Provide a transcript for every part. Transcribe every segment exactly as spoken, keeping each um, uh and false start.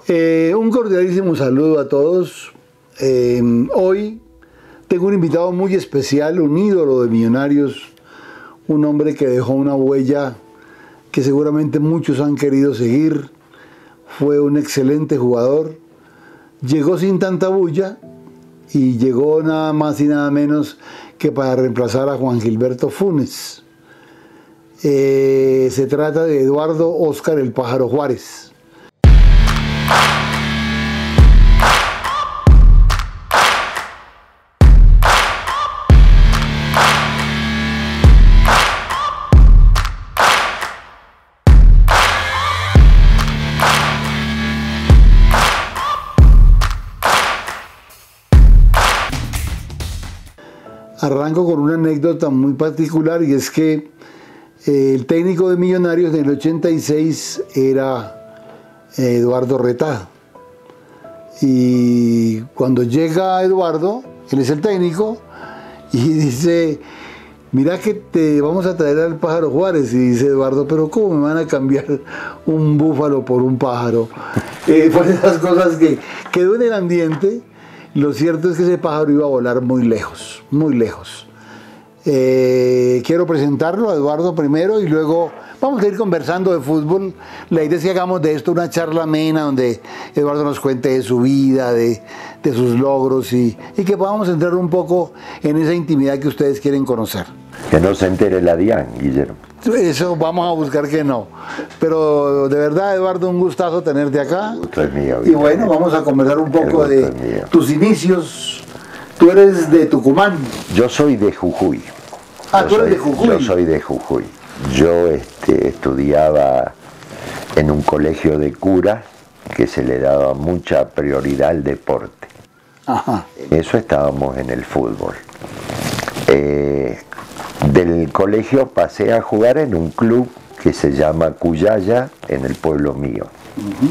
Eh, un cordialísimo saludo a todos. Eh, hoy tengo un invitado muy especial, un ídolo de Millonarios, un hombre que dejó una huella que seguramente muchos han querido seguir. Fue un excelente jugador, llegó sin tanta bulla y llegó nada más y nada menos que para reemplazar a Juan Gilberto Funes. Eh, se trata de Eduardo Óscar El Pájaro Juárez. Arranco con una anécdota muy particular, y es que eh, el técnico de Millonarios en el ochenta y seis era eh, Eduardo Retá. Y cuando llega Eduardo, él es el técnico, y dice: mira que te vamos a traer al Pájaro Juárez. Y dice Eduardo: pero ¿cómo me van a cambiar un búfalo por un pájaro? Eh, por esas cosas que quedó en el ambiente. Lo cierto es que ese pájaro iba a volar muy lejos, muy lejos. Eh, quiero presentarlo a Eduardo primero y luego vamos a ir conversando de fútbol. La idea es que hagamos de esto una charla amena donde Eduardo nos cuente de su vida, de, de sus logros y, y que podamos entrar un poco en esa intimidad que ustedes quieren conocer. Que no se entere la DIAN, Guillermo. Eso vamos a buscar que no. Pero de verdad, Eduardo, un gustazo tenerte acá. El gusto es mío. Y bueno, vamos a conversar un poco de tus inicios. Tú eres de Tucumán. Yo soy de Jujuy. Ah, yo tú eres soy, de Jujuy. Yo soy de Jujuy. Yo este, estudiaba en un colegio de curas que se le daba mucha prioridad al deporte. Ajá. En eso estábamos en el fútbol. Eh, del colegio pasé a jugar en un club que se llama Cuyaya, en el pueblo mío. Uh-huh.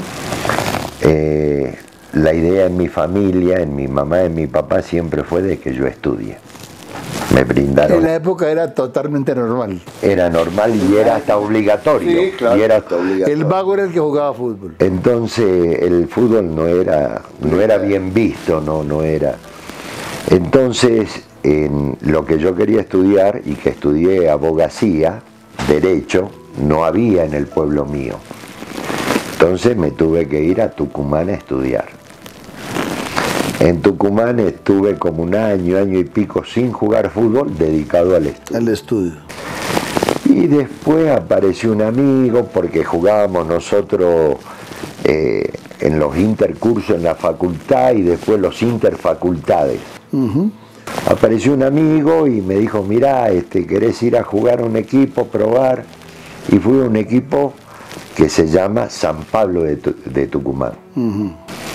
eh, la idea en mi familia, en mi mamá y en mi papá siempre fue de que yo estudie. Me brindaron. En la época era totalmente normal. Era normal y era hasta obligatorio. Sí, claro. Y era hasta obligatorio. El vago era el que jugaba fútbol. Entonces el fútbol no era, no era bien visto, no, no era. Entonces, en lo que yo quería estudiar y que estudié abogacía, derecho, no había en el pueblo mío. Entonces me tuve que ir a Tucumán a estudiar. En Tucumán estuve como un año, año y pico sin jugar fútbol, dedicado al estudio. Al estudio. Y después apareció un amigo, porque jugábamos nosotros eh, en los intercursos en la facultad y después los interfacultades. Uh-huh. Apareció un amigo y me dijo: mirá, este, ¿querés ir a jugar a un equipo, probar? Y fui a un equipo que se llama San Pablo de, tu de Tucumán. Uh-huh.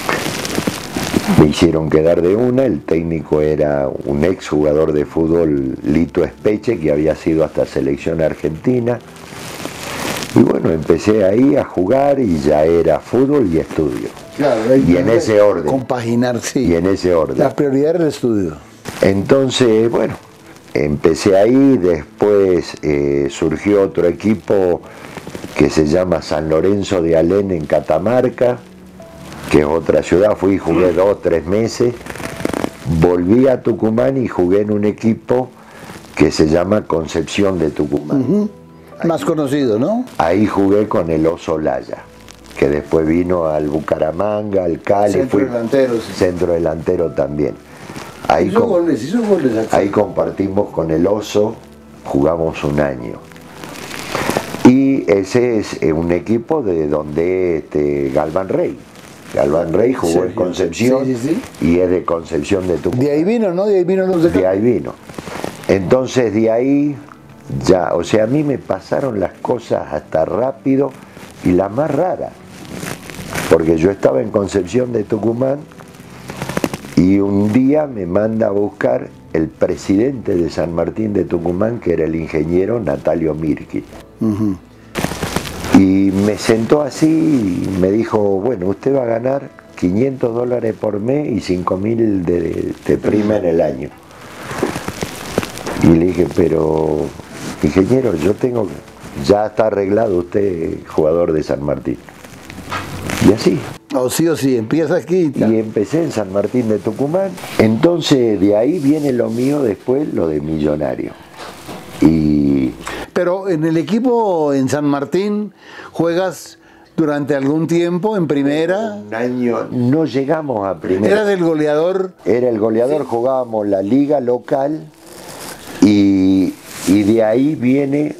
Me hicieron quedar de una. El técnico era un ex jugador de fútbol, Lito Espeche, que había sido hasta selección argentina. Y bueno, empecé ahí a jugar y ya era fútbol y estudio. Claro, y en ese orden. Compaginar, sí. Y en ese orden. La prioridad era el estudio. Entonces, bueno, empecé ahí, después eh, surgió otro equipo que se llama San Lorenzo de Alén en Catamarca, que es otra ciudad. Fui y jugué dos, tres meses, volví a Tucumán y jugué en un equipo que se llama Concepción de Tucumán. Uh-huh. Más conocido, ¿no? Ahí jugué con el Oso Laya, que después vino al Bucaramanga, al Cali. Centro fui, delantero. Sí. Centro delantero también. Ahí, hizo goles, hizo goles aquí. Ahí compartimos con el Oso, jugamos un año. Y ese es un equipo de donde este, Galván Rey. Galván Rey jugó Sergio. en Concepción, sí, sí, sí. Y es de Concepción de Tucumán. De ahí vino, ¿no? De ahí vino los de De ahí vino. Entonces de ahí ya, o sea, a mí me pasaron las cosas hasta rápido y la más rara. Porque yo estaba en Concepción de Tucumán y un día me manda a buscar el presidente de San Martín de Tucumán, que era el ingeniero Natalio Mirki. Uh-huh. Y me sentó así y me dijo: bueno, usted va a ganar quinientos dólares por mes y cinco mil de, de prima en el año. Y le dije: pero, ingeniero, yo tengo, ya está arreglado usted, jugador de San Martín. Y así. O sí o sí, empieza aquí. Y empecé en San Martín de Tucumán. Entonces de ahí viene lo mío, después lo de Millonario. Y... Pero en el equipo en San Martín juegas durante algún tiempo en primera. Un año, no llegamos a primera. ¿Eras el goleador? Era el goleador, sí. Jugábamos la liga local y, y de ahí viene,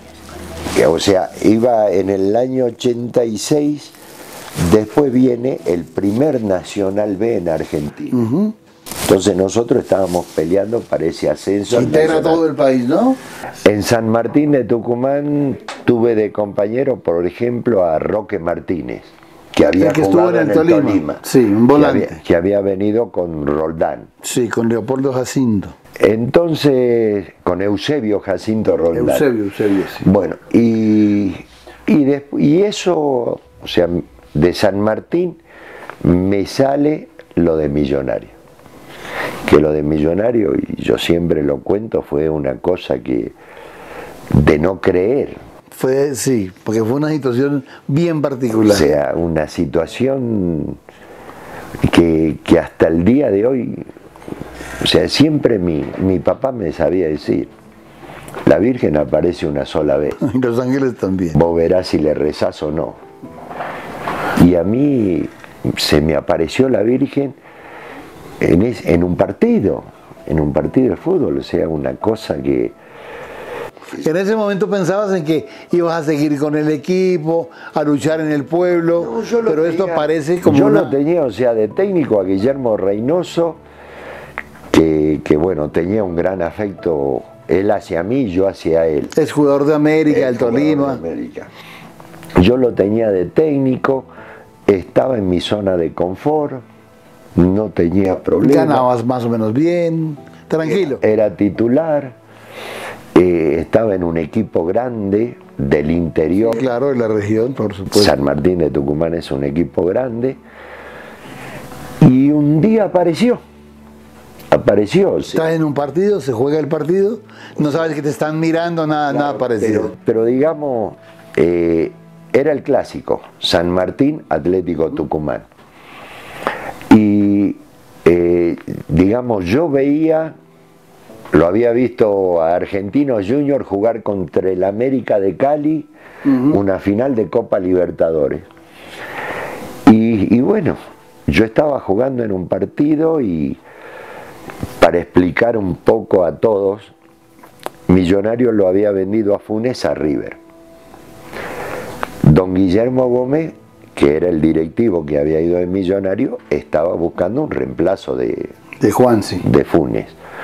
o sea, iba en el año ochenta y seis, después viene el primer Nacional B en Argentina. Uh-huh. Entonces nosotros estábamos peleando para ese ascenso. Se integra todo el país, ¿no? En San Martín de Tucumán tuve de compañero, por ejemplo, a Roque Martínez, que había el que jugado estuvo en el, en el Tolima. Tolima. Sí, un volante. Que había, que había venido con Roldán. Sí, con Leopoldo Jacinto. Entonces, con Eusebio Jacinto Roldán. Eusebio, Eusebio, sí. Bueno, y, y, de, y eso, o sea, de San Martín me sale lo de Millonario. Que lo de Millonario, y yo siempre lo cuento, fue una cosa que de no creer. Fue, sí, porque fue una situación bien particular. O sea, una situación que, que hasta el día de hoy, o sea, siempre mi, mi papá me sabía decir, la Virgen aparece una sola vez. Y los ángeles también. Vos verás si le rezás o no. Y a mí se me apareció la Virgen En, es, en un partido, en un partido de fútbol, o sea, una cosa que... En ese momento pensabas en que ibas a seguir con el equipo, a luchar en el pueblo, no, pero tenía, esto parece como Yo una... lo tenía, o sea, de técnico a Guillermo Reynoso, que, que bueno, tenía un gran afecto, él hacia mí, yo hacia él. Es jugador de América, el Tolima. De América. Yo lo tenía de técnico, estaba en mi zona de confort, no tenía problema. Ganabas más o menos bien, tranquilo. Era, era titular, eh, estaba en un equipo grande del interior. Sí, claro, de la región, por supuesto. San Martín de Tucumán es un equipo grande. Y un día apareció. Apareció. Estás en un partido, se juega el partido, no sabes que te están mirando, nada, claro, nada parecido. Pero, pero digamos, eh, era el clásico, San Martín Atlético Tucumán. Y eh, digamos, yo veía, lo había visto a Argentinos Juniors jugar contra el América de Cali, uh-huh. una final de Copa Libertadores. Y, y bueno, yo estaba jugando en un partido y para explicar un poco a todos, Millonario lo había vendido a Funes a River. Don Guillermo Gómez, que era el directivo que había ido de Millonario, estaba buscando un reemplazo de, de Juansi, de Funes.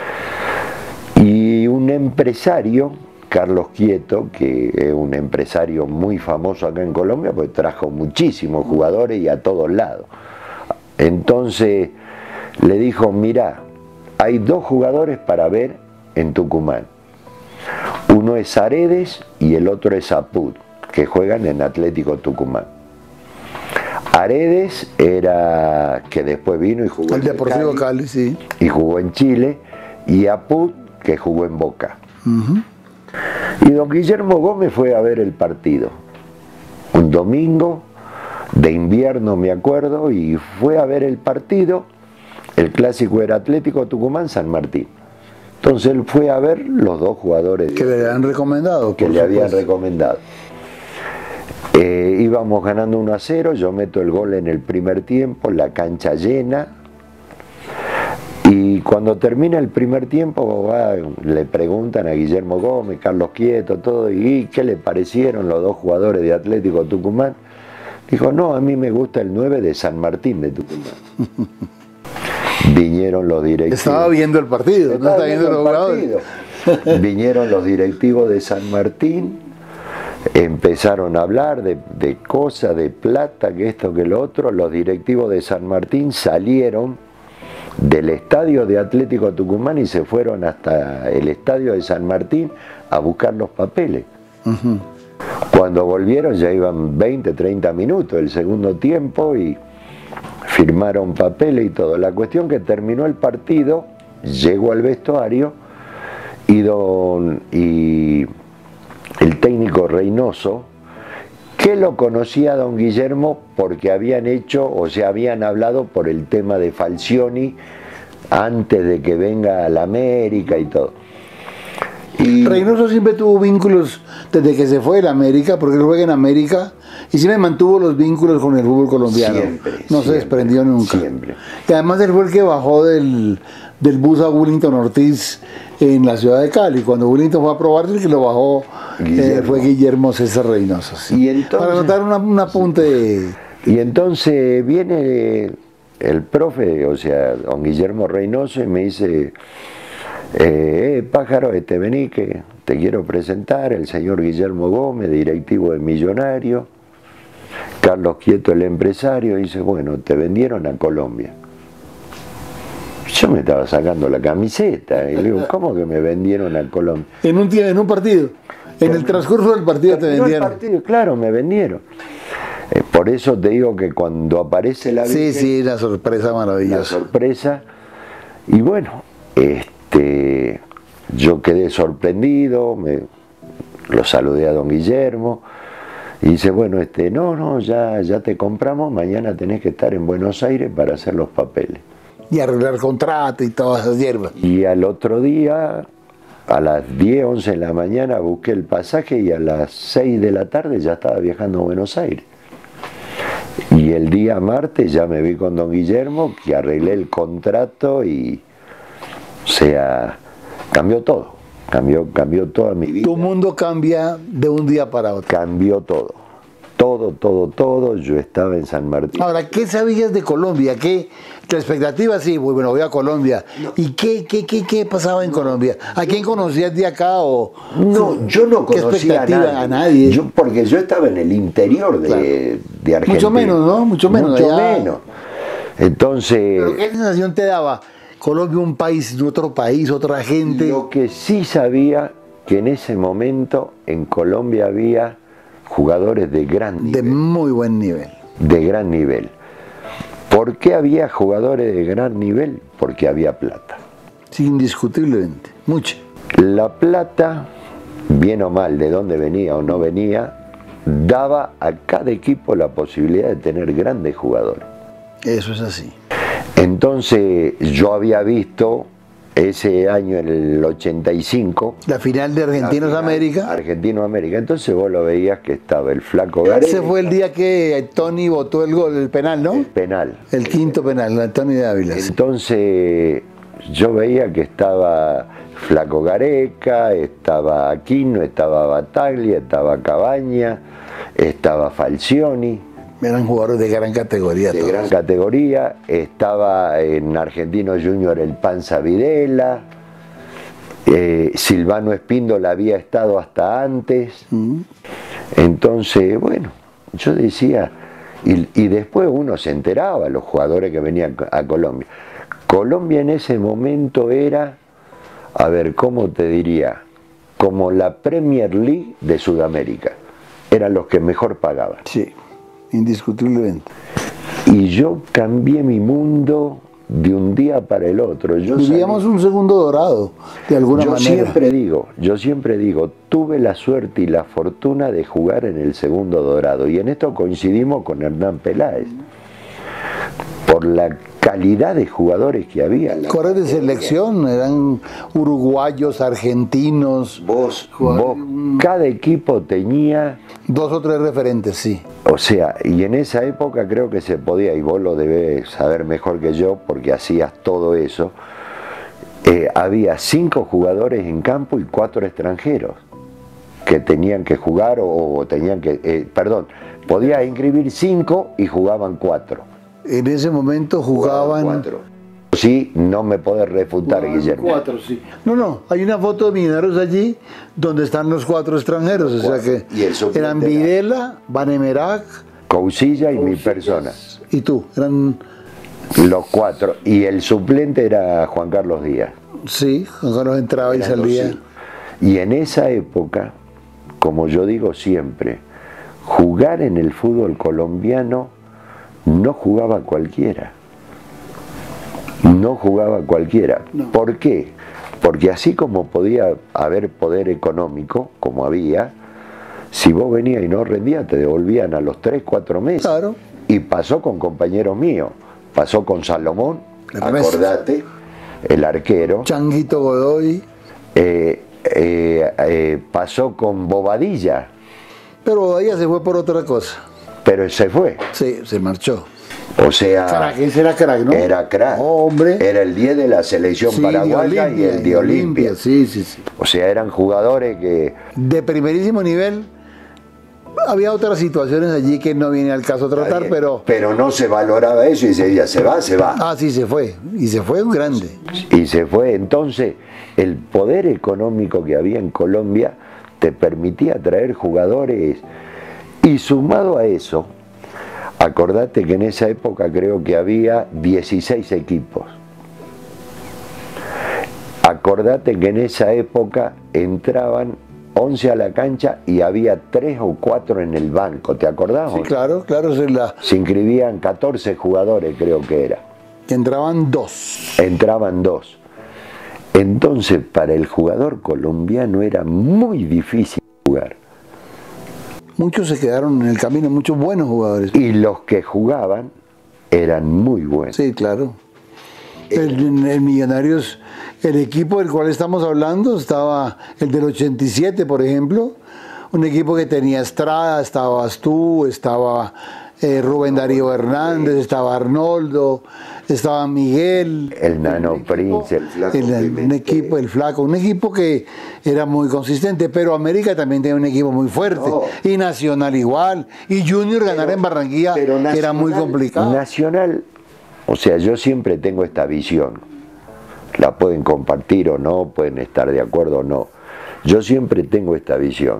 Y un empresario, Carlos Quieto, que es un empresario muy famoso acá en Colombia, pues trajo muchísimos jugadores y a todos lados. Entonces le dijo, mirá, hay dos jugadores para ver en Tucumán. Uno es Aredes y el otro es Apud, que juegan en Atlético Tucumán. Aredes era que después vino y jugó el en Deportivo Cali, Cali, sí. Y jugó en Chile, y Apud que jugó en Boca. Uh-huh. Y don Guillermo Gómez fue a ver el partido. Un domingo de invierno, me acuerdo, y fue a ver el partido. El clásico era Atlético Tucumán San Martín. Entonces él fue a ver los dos jugadores que le habían recomendado. Que le habían recomendado. Eh, íbamos ganando uno a cero, yo meto el gol en el primer tiempo, la cancha llena, y cuando termina el primer tiempo va, le preguntan a Guillermo Gómez, Carlos Quieto, todo, y ¿qué le parecieron los dos jugadores de Atlético Tucumán? Dijo, no, a mí me gusta el nueve de San Martín de Tucumán. Vinieron los directivos. Estaba viendo el partido, Estaba no está viendo, viendo los jugadores. Vinieron los directivos de San Martín. Empezaron a hablar de, de cosas, de plata, que esto, que lo otro. Los directivos de San Martín salieron del estadio de Atlético Tucumán y se fueron hasta el estadio de San Martín a buscar los papeles. Uh-huh. Cuando volvieron ya iban veinte, treinta minutos el segundo tiempo y firmaron papeles y todo. La cuestión que terminó el partido, llegó al vestuario y, don, y el técnico Reynoso, que lo conocía don Guillermo porque habían hecho o se habían hablado por el tema de Falcioni antes de que venga a la América y todo. Y Reynoso siempre tuvo vínculos desde que se fue de la América, porque él juega en América, y siempre mantuvo los vínculos con el fútbol colombiano. Siempre, no siempre, se desprendió nunca. Siempre. Y además él fue el que bajó del, del bus a Willington Ortiz en la ciudad de Cali. Cuando Willington fue a probarse, el que lo bajó eh, fue Guillermo César Reynoso. Sí. Y entonces, para anotar una, un apunte de... Y entonces viene el profe, o sea, don Guillermo Reynoso, y me dice... Eh, eh, pájaro, este vení que te quiero presentar, el señor Guillermo Gómez, directivo de Millonario, Carlos Quieto, el empresario. Y dice, bueno, te vendieron a Colombia. Yo me estaba sacando la camiseta y le digo, ¿cómo que me vendieron a Colombia? En un, en un partido, en el transcurso del partido te vendieron. El partido, claro, me vendieron. Eh, por eso te digo que cuando aparece la Sí, Virgen, sí, la sorpresa maravillosa. la sorpresa, y bueno, este Este, yo quedé sorprendido, me, lo saludé a don Guillermo y dice, bueno, este, no, no, ya, ya te compramos, mañana tenés que estar en Buenos Aires para hacer los papeles. Y arreglar contrato y todas esas hierbas. Y al otro día, a las diez, once de la mañana, busqué el pasaje y a las seis de la tarde ya estaba viajando a Buenos Aires. Y el día martes ya me vi con don Guillermo, que arreglé el contrato y... O sea, cambió todo, cambió, cambió toda mi vida. Tu mundo cambia de un día para otro. Cambió todo, todo, todo, todo. Yo estaba en San Martín. Ahora, ¿qué sabías de Colombia? ¿Qué, tu expectativa? Sí, bueno, voy a Colombia. No. ¿Y qué, qué, qué, qué pasaba en Colombia? ¿A quién conocías de acá? O, no, yo no conocía a nadie. a nadie. Yo, porque yo estaba en el interior de, claro. de Argentina. Mucho menos, ¿no? Mucho menos. Mucho allá. menos. Entonces... ¿Pero qué sensación te daba? Colombia, un país, otro país, otra gente. Lo que sí sabía que en ese momento en Colombia había jugadores de gran nivel. De muy buen nivel. De gran nivel. ¿Por qué había jugadores de gran nivel? Porque había plata. Sí, indiscutiblemente, mucha. La plata, bien o mal, de dónde venía o no venía, daba a cada equipo la posibilidad de tener grandes jugadores. Eso es así. Entonces yo había visto ese año, en el ochenta y cinco, la final de Argentinos América. Argentinos América. Entonces vos lo veías que estaba el Flaco Gareca. Ese fue el día que Tony votó el gol, el penal, ¿no? El penal. El quinto penal, el Tony de Ávila. Entonces yo veía que estaba Flaco Gareca, estaba Aquino, estaba Bataglia, estaba Cabaña, estaba Falcioni. Eran jugadores de gran categoría. De todos. gran categoría. Estaba en Argentino Junior el Panza Videla. Eh, Silvano Espíndola había estado hasta antes. Mm. Entonces, bueno, yo decía, y, y después uno se enteraba, los jugadores que venían a Colombia. Colombia en ese momento era, a ver, ¿cómo te diría? Como la Premier League de Sudamérica. Eran los que mejor pagaban. Sí. Indiscutiblemente. Y yo cambié mi mundo de un día para el otro. Yo Vivíamos salí, un segundo dorado, de alguna yo manera. Yo siempre digo, yo siempre digo, tuve la suerte y la fortuna de jugar en el segundo dorado. Y en esto coincidimos con Hernán Peláez. Por la calidad de jugadores que había. Jugadores de selección, eran uruguayos, argentinos. Vos, vos, cada equipo tenía... Dos o tres referentes, sí. O sea, y en esa época creo que se podía, y vos lo debés saber mejor que yo, porque hacías todo eso, eh, había cinco jugadores en campo y cuatro extranjeros que tenían que jugar o, o tenían que... Eh, perdón, podías inscribir cinco y jugaban cuatro. En ese momento jugaban... Cuatro. Sí, no me podés refutar, jugaban Guillermo. Cuatro, sí. No, no, hay una foto de Millonarios allí donde están los cuatro extranjeros, los cuatro. O sea que ¿Y el eran Videla, Vanemerac, Coucilla y mi persona. Y tú, eran... Los cuatro. Y el suplente era Juan Carlos Díaz. Sí, Juan Carlos entraba y salía. Y en esa época, como yo digo siempre, jugar en el fútbol colombiano no jugaba cualquiera. No jugaba cualquiera. No. ¿Por qué? Porque así como podía haber poder económico, como había, si vos venías y no rendías, te devolvían a los tres, cuatro meses. Claro. Y pasó con compañeros míos, pasó con Salomón, acordate, el arquero. Changuito Godoy. Eh, eh, eh, pasó con Bobadilla. Pero Bobadilla se fue por otra cosa. Pero se fue. Sí, se marchó. O sea, crack, ese era crack, ¿no? Era crack. Oh, hombre. Era el diez de la selección sí, paraguaya Olimpia, y el de Olimpia. Sí, sí, sí. O sea, eran jugadores que... De primerísimo nivel. Había otras situaciones allí que no viene al caso tratar, pero... Pero no se valoraba eso y se decía, se va, se va. Ah, sí, se fue. Y se fue un grande. Y se fue. Entonces, el poder económico que había en Colombia te permitía traer jugadores. Y sumado a eso, acordate que en esa época creo que había dieciséis equipos. Acordate que en esa época entraban once a la cancha y había tres o cuatro en el banco, ¿te acordás? Sí, claro, claro. Se, la... se inscribían catorce jugadores, creo que era. Entraban dos. Entraban dos. Entonces, para el jugador colombiano era muy difícil jugar. Muchos se quedaron en el camino, muchos buenos jugadores. Y los que jugaban eran muy buenos. Sí, claro. El, el Millonarios, el equipo del cual estamos hablando, estaba el del ochenta y siete, por ejemplo, un equipo que tenía Estrada, estabas tú, estaba eh, Rubén Darío Hernández, estaba Arnoldo, estaba Miguel. El Nano Prince, el Flaco. El, un equipo, el Flaco, un equipo que era muy consistente, pero América también tenía un equipo muy fuerte, no. Y Nacional igual, y Junior ganar pero, en Barranquilla Nacional, era muy complicado. Nacional, o sea, yo siempre tengo esta visión, la pueden compartir o no, pueden estar de acuerdo o no, yo siempre tengo esta visión.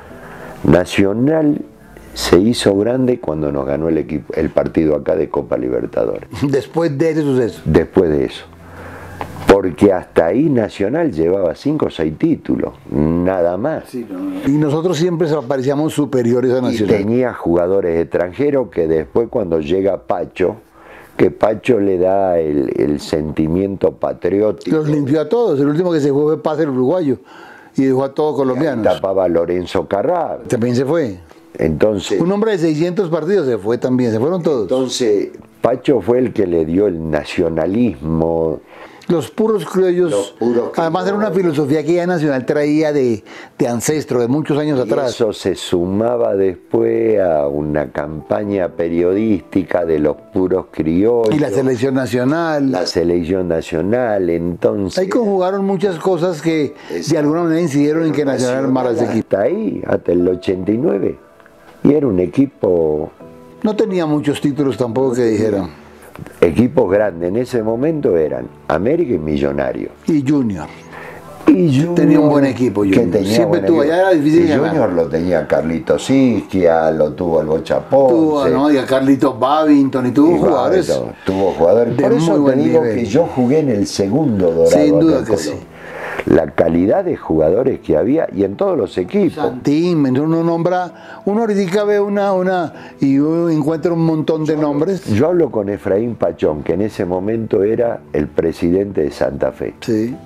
Nacional se hizo grande cuando nos ganó el equipo, el partido acá de Copa Libertadores. Después de ese suceso. Después de eso. Porque hasta ahí Nacional llevaba cinco o seis títulos, nada más. Sí, no. Y nosotros siempre parecíamos superiores a Nacional. Y tenía jugadores extranjeros que después cuando llega Pacho, que Pacho le da el, el sentimiento patriótico. Los limpió a todos, el último que se fue fue Paz el uruguayo. Y dejó a todos colombianos. Tapaba a Lorenzo Carrá. También se fue. Entonces, un hombre de seiscientos partidos se fue también, se fueron todos. Entonces, Pacho fue el que le dio el nacionalismo. Los puros criollos, Los puros además era una filosofía que ya Nacional traía de, de ancestro, de muchos años y atrás. Eso se sumaba después a una campaña periodística de los puros criollos. Y la selección nacional. La selección nacional, entonces... Ahí conjugaron muchas cosas que de alguna manera incidieron en que Nacional armara ese equipo. Hasta ahí, hasta el ochenta y nueve. Y era un equipo... No tenía muchos títulos tampoco que dijeran. Equipos grandes en ese momento eran América y Millonarios. Y Junior. Y Junior tenía un buen equipo. Junior. Que tenía Siempre tuvo, allá era difícil y ganar. Junior lo tenía Carlito Sisquia, lo tuvo el Bocha Ponce. Tuvo, ¿no? Y a Carlitos Babington y tuvo y jugadores. Babington, tuvo jugadores. De Por eso muy te digo nivel. Que yo jugué en el segundo dorado. Sin duda que sí. La calidad de jugadores que había y en todos los equipos. Santín, uno nombra, uno ahorita ve una, una y uno encuentra un montón de yo nombres. Hablo, yo hablo con Efraín Pachón, que en ese momento era el presidente de Santa Fe. Sí.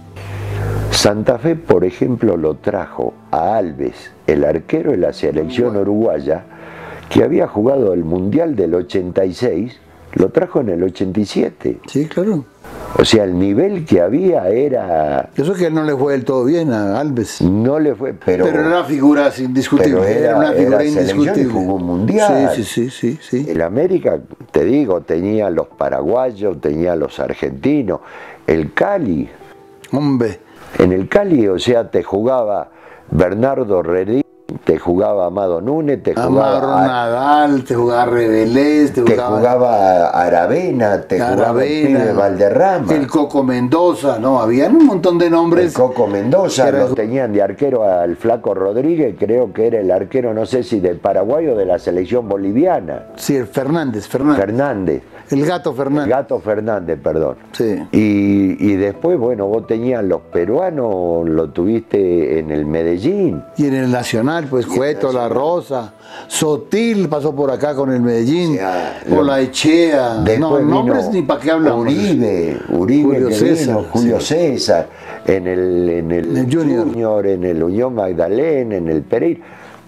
Santa Fe, por ejemplo, lo trajo a Alves, el arquero de la selección uruguaya, que había jugado el Mundial del ochenta y seis, lo trajo en el ochenta y siete. Sí, claro. O sea, el nivel que había era... Eso que no le fue del todo bien a Alves. No le fue, pero... Pero era una figura indiscutible. Pero era, era una figura era indiscutible. Y jugó un mundial. Sí, sí, sí, sí, sí. El América, te digo, tenía los paraguayos, tenía los argentinos. El Cali. Hombre. En el Cali, o sea, te jugaba Bernardo Redín, te jugaba Amado Núñez, te jugaba Amaro Nadal, te jugaba Rebelés, te, te jugaba, jugaba Aravena, te Aravena, jugaba el Pibe Valderrama, el Coco Mendoza, no, habían un montón de nombres. El Coco Mendoza, era... lo tenían de arquero al Flaco Rodríguez, creo que era el arquero, no sé si del Paraguay o de la selección boliviana. Sí, el Fernández, Fernández. Fernández. El Gato Fernández. El Gato Fernández, perdón. Sí. Y, y después, bueno, vos tenías los peruanos, lo tuviste en el Medellín. Y en el Nacional, pues Cueto, La Rosa, Sotil pasó por acá con el Medellín, o sea, Olaechea, no, nombres ni para qué hablamos. Uribe, Uribe Julio que César, vino, Julio sí. César, en el, en el, en el Junior. Junior, en el Unión Magdalena, en el Pereira.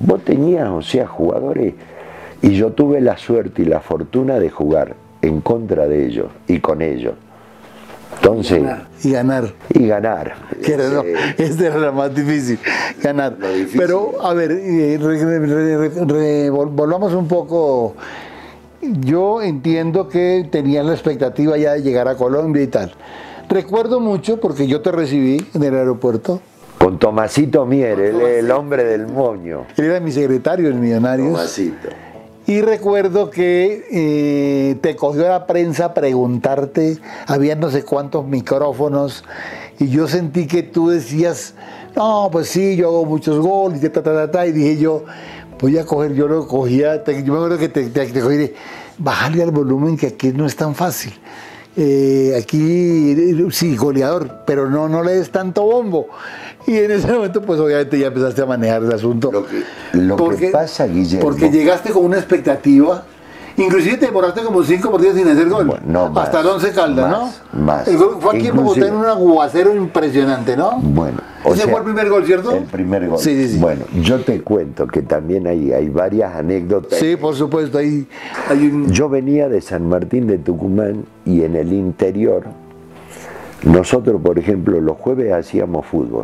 vos tenías, o sea, jugadores, y yo tuve la suerte y la fortuna de jugar en contra de ellos y con ellos. Entonces, y ganar. Y ganar. Que era, no, este era lo más difícil, ganar. Difícil. Pero, a ver, eh, re, re, re, re, volvamos un poco. Yo entiendo que tenías la expectativa ya de llegar a Colombia y tal. Recuerdo mucho, porque yo te recibí en el aeropuerto. Con Tomasito Mier, él es el hombre del moño. Él era mi secretario en Millonarios. Tomasito. Y recuerdo que eh, te cogió la prensa a preguntarte, había no sé cuántos micrófonos, y yo sentí que tú decías, no, pues sí, yo hago muchos goles, y, ta, ta, ta, ta, y dije yo, voy a coger, yo lo cogía, te, yo me acuerdo que te, te, te cogí, bájale al volumen que aquí no es tan fácil. Eh, aquí sí, goleador, pero no, no le des tanto bombo. Y en ese momento, pues obviamente ya empezaste a manejar el asunto. Lo que, lo porque, que pasa, Guillermo. Porque llegaste con una expectativa. Inclusive te demoraste como cinco partidos sin hacer gol. Bueno, no, más, hasta el Once Caldas, más, ¿no? Más. El gol fue aquí en Bogotá en un aguacero impresionante, ¿no? Bueno. Ese sea, fue el primer gol, ¿cierto? El primer gol. Sí, sí, sí. Bueno, yo te cuento que también hay, hay varias anécdotas. Sí, por supuesto. Hay, hay un... Yo venía de San Martín de Tucumán y en el interior, nosotros, por ejemplo, los jueves hacíamos fútbol.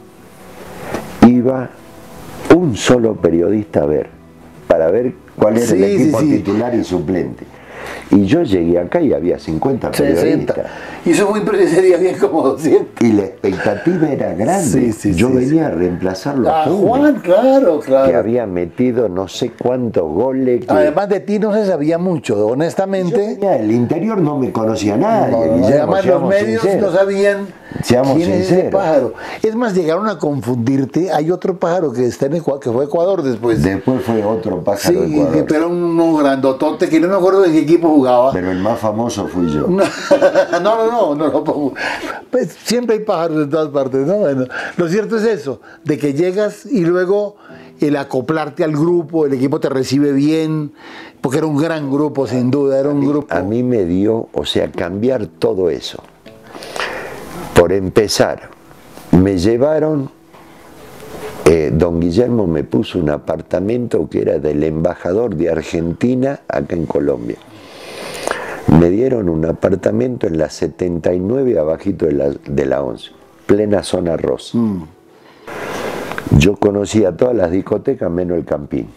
Iba un solo periodista a ver, para ver cuál era sí, el equipo sí, sí. titular y suplente. Y yo llegué acá y había cincuenta periodistas. sesenta. Y eso muy ese día había como doscientos. Y la expectativa era grande. Sí, sí, yo sí, venía sí. a reemplazarlo a a Juan, claro, claro. Que había metido no sé cuántos goles. Que... Además de ti no se sabía mucho, honestamente. Yo venía, el interior no me conocía nadie. No, no, además los medios sinceros. no sabían seamos quién sinceros. es ese pájaro. Es más, llegaron a confundirte. Hay otro pájaro que está en Ecuador, que fue Ecuador después. Después fue otro pájaro sí, Ecuador. Pero uno grandotote que no me acuerdo de qué equipo jugaba. Pero el más famoso fui yo. No, no, no, no, no, no. Pues siempre hay pájaros en todas partes, ¿no? Bueno, lo cierto es eso, de que llegas y luego el acoplarte al grupo, el equipo te recibe bien, porque era un gran grupo, sin duda, era un a mí, grupo. A mí me dio, o sea, cambiar todo eso. Por empezar, me llevaron, eh, don Guillermo me puso un apartamento que era del embajador de Argentina acá en Colombia. Me dieron un apartamento en la setenta y nueve abajito de la, de la once, plena zona rosa. Mm. Yo conocía todas las discotecas menos el Campín.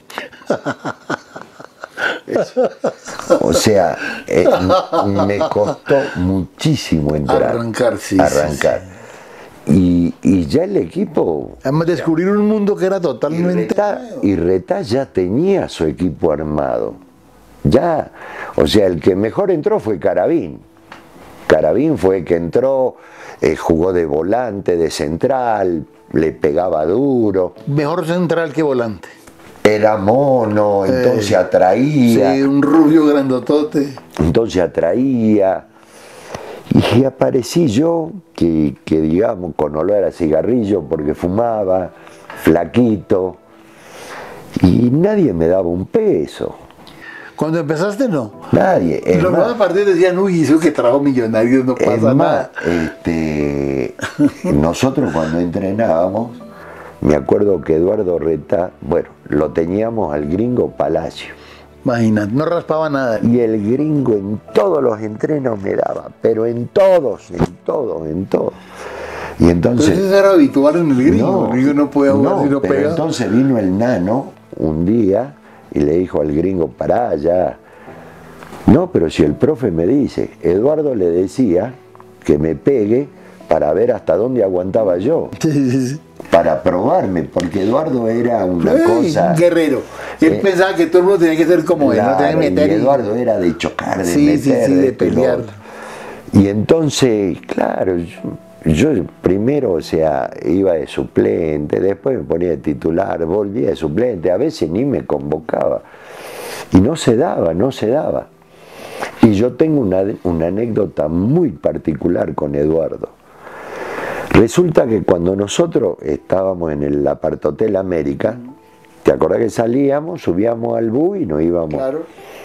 O sea, eh, me costó muchísimo entrar. Arrancar, sí. Arrancar. Sí, sí. Y, y ya el equipo... Además descubrir un mundo que era totalmente... Y Retá, y Retá ya tenía su equipo armado. Ya, o sea, el que mejor entró fue Carabín. Carabín fue el que entró, eh, jugó de volante, de central, le pegaba duro. Mejor central que volante. Era mono, entonces eh, atraía. Sí, un rubio grandotote. Entonces atraía. Y aparecí yo, que, que digamos, con olor a cigarrillo, porque fumaba, flaquito, y nadie me daba un peso. Cuando empezaste, no. Nadie. Y los nuevos partidos decían, uy, eso que trajo Millonarios no pasa más, nada. Este, nosotros cuando entrenábamos, me acuerdo que Eduardo Retá, bueno, lo teníamos al gringo Palacio. Imagínate, no raspaba nada. Y el gringo en todos los entrenos me daba, pero en todos, en todos, en todos. Y entonces, entonces era habitual en el gringo, no, el gringo no podía jugar no, si no pero pega. Entonces vino el nano un día y le dijo al gringo, pará ya. No, pero si el profe me dice, Eduardo le decía que me pegue para ver hasta dónde aguantaba yo. Sí, sí, sí. Para probarme, porque Eduardo era una Ey, cosa... guerrero. Él eh, pensaba que todo el mundo tenía que ser como él, no tenía que meter. Y Eduardo y... era de chocar, de sí, meter, sí, sí, de, de pelear. Y entonces, claro, yo, yo primero, o sea, iba de suplente, después me ponía de titular, volvía de suplente, a veces ni me convocaba. Y no se daba, no se daba. Y yo tengo una, una anécdota muy particular con Eduardo. Resulta que cuando nosotros estábamos en el Apartotel América, ¿te acordás que salíamos, subíamos al bus y nos íbamos? Claro.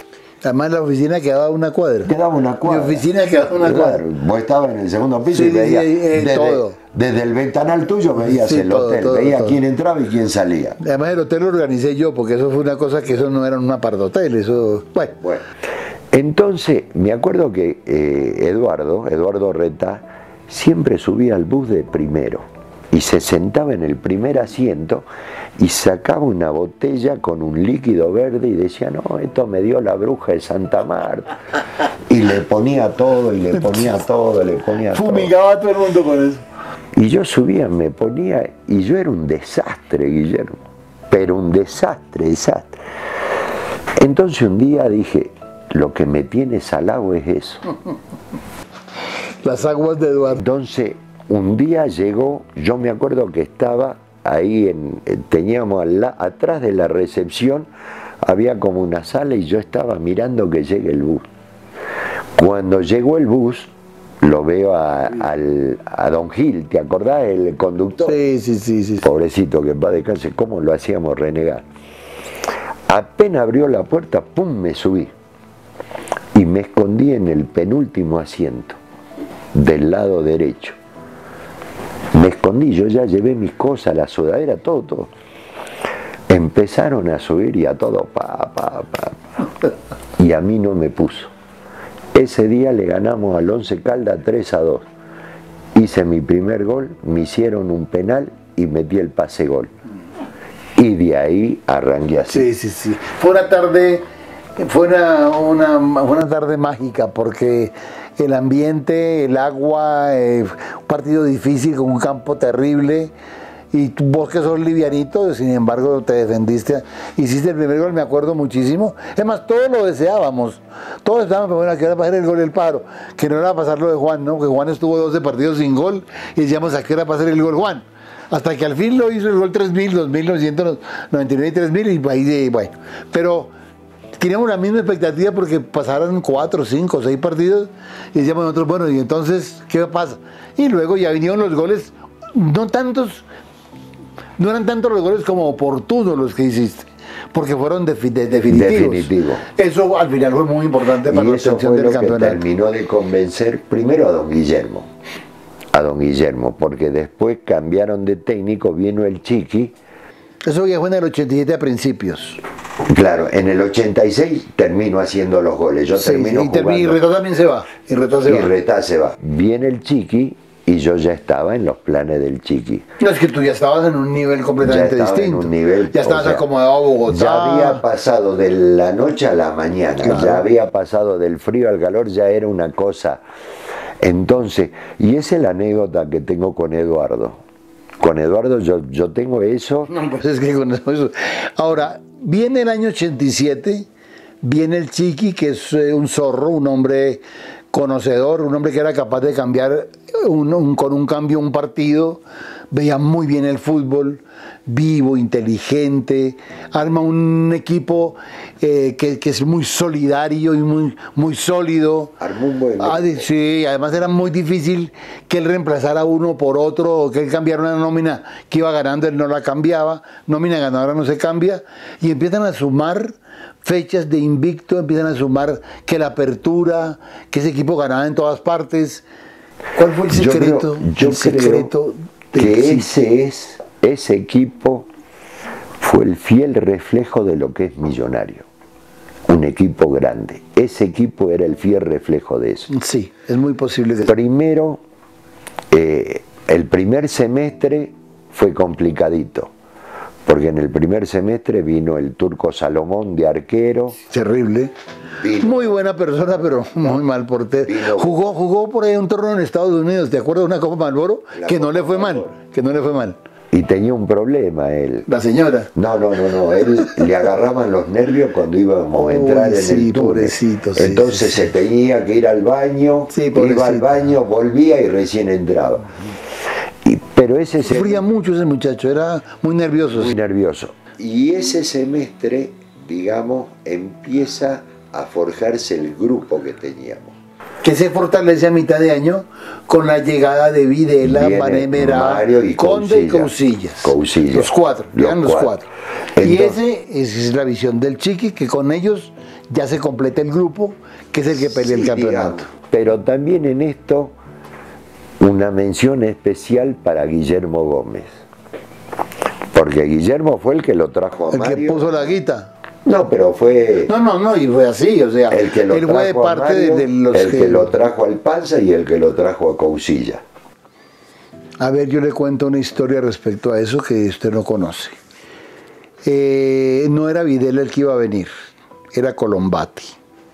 Además la oficina quedaba a una cuadra. Quedaba una cuadra. Mi oficina quedaba a una claro, cuadra. Vos estabas en el segundo piso Sí, y veías, sí, eh, desde, todo. desde el ventanal tuyo veías Sí, el todo, hotel, todo, veías todo. quién entraba y quién salía. Además el hotel lo organicé yo, porque eso fue una cosa que eso no era un apartahotel, eso... Bueno. Bueno, entonces me acuerdo que eh, Eduardo, Eduardo Reta, siempre subía al bus de primero y se sentaba en el primer asiento y sacaba una botella con un líquido verde y decía, no, esto me dio la bruja de Santa Marta. Y le ponía todo, y le ponía todo, le ponía todo. Fumigaba a todo el mundo con eso. Y yo subía, me ponía, y yo era un desastre, Guillermo, pero un desastre, desastre. Entonces un día dije, lo que me tiene salado es eso. Las aguas de Eduardo. Entonces, un día llegó, yo me acuerdo que estaba ahí, en, teníamos al la, atrás de la recepción, había como una sala y yo estaba mirando que llegue el bus. Cuando llegó el bus, lo veo a, al, a Don Gil, ¿te acordás? El conductor. Sí, sí, sí, sí. Pobrecito, que va de casa, ¿cómo lo hacíamos renegar? Apenas abrió la puerta, pum, me subí. Y me escondí en el penúltimo asiento, del lado derecho. Me escondí, yo ya llevé mis cosas, la sudadera, todo, todo. Empezaron a subir y a todo, pa, pa, pa, pa. Y a mí no me puso. Ese día le ganamos al Once Caldas tres a dos. Hice mi primer gol, me hicieron un penal y metí el pase gol. Y de ahí arranqué así. Sí, sí, sí. Fue una tarde, fue una, una, una tarde mágica porque el ambiente, el agua, eh, un partido difícil con un campo terrible. Y tú, vos que sos livianito, sin embargo te defendiste, hiciste el primer gol, me acuerdo muchísimo. Es más, todos lo deseábamos, todos estábamos, bueno, que era pasar el gol del Paro, que no era pasar lo de Juan, ¿no? Que Juan estuvo doce partidos sin gol y decíamos, ¿a qué era pasar el gol Juan? Hasta que al fin lo hizo el gol tres mil, dos mil novecientos noventa y nueve y tres mil y ahí de, bueno, pero teníamos la misma expectativa porque pasaron cuatro, cinco, seis partidos y decíamos nosotros, bueno, y entonces, ¿qué pasa? Y luego ya vinieron los goles, no tantos, no eran tantos los goles como oportunos los que hiciste, porque fueron de, de, definitivos. Definitivo. Eso al final fue muy importante para y la eso obtención fue del lo campeonato. que terminó de convencer primero a don Guillermo, a don Guillermo, porque después cambiaron de técnico, vino el Chiqui. Eso ya fue en el ochenta y siete a principios. Claro, en el ochenta y seis termino haciendo los goles, yo Sí, termino sí, y, termina, y jugando. Retá también se va. Y Retá se Y va. Retá se va. Viene el Chiqui y yo ya estaba en los planes del Chiqui. No, es que tú ya estabas en un nivel completamente Ya estaba en distinto. un nivel, ya estabas o sea, acomodado a Bogotá. Ya había pasado de la noche a la mañana, Claro. ya había pasado del frío al calor, ya era una cosa. Entonces, y esa es la anécdota que tengo con Eduardo. Con Eduardo yo, yo tengo eso. No, pues es que con eso, eso. Ahora, viene el año ochenta y siete, viene el Chiqui, que es eh, un zorro, un hombre conocedor, un hombre que era capaz de cambiar un, un, con un cambio un partido, veía muy bien el fútbol, vivo, inteligente, arma un equipo eh, que, que es muy solidario y muy, muy sólido. Armó un buen Ah, equipo. sí, además era muy difícil que él reemplazara uno por otro o que él cambiara una nómina que iba ganando, él no la cambiaba, nómina ganadora no se cambia, y empiezan a sumar fechas de invicto, empiezan a sumar que la apertura, que ese equipo ganaba en todas partes. ¿Cuál fue el Yo secreto? creo, yo el secreto creo del que Chiqui? ese es, ese equipo fue el fiel reflejo de lo que es Millonario. Un equipo grande. Ese equipo era el fiel reflejo de eso. Sí, es muy posible que Primero, eh, el primer semestre fue complicadito, porque en el primer semestre vino el Turco Salomón de arquero. terrible. Vino. Muy buena persona, pero muy mal portero. Vino. Jugó, jugó por ahí un torneo en Estados Unidos, ¿te acuerdas de una Copa Malboro? La Que no Copa le fue mal, Marlboro. que no le fue mal. Y tenía un problema él. La señora. No, no, no, no. Él le agarraban los nervios cuando íbamos a Uy, entrar en sí, el túnel. pobrecito, sí, Entonces sí, sí. se tenía que ir al baño, Sí, iba pobrecito. al baño, volvía y recién entraba. Y, pero ese Sufría semestre, mucho ese muchacho, era muy nervioso. muy nervioso. Y ese semestre, digamos, empieza a forjarse el grupo que teníamos. que se fortalece a mitad de año con la llegada de Videla, Vanemera, Conde y Cousillas. Cousillas. Los cuatro, los llegan los cuatro. cuatro. Entonces, y ese, esa es la visión del Chiqui, que con ellos ya se completa el grupo, que es el que pelea sí, el campeonato. Digamos, pero también en esto, una mención especial para Guillermo Gómez. Porque Guillermo fue el que lo trajo a el Mario. El que puso la guita. No, pero fue... No, no, no, y fue así, o sea, el que lo él fue de parte Mario, de los el que... que lo trajo al Panza y el que lo trajo a Cousillas. A ver, yo le cuento una historia respecto a eso que usted no conoce. Eh, no era Videla el que iba a venir, era Colombati.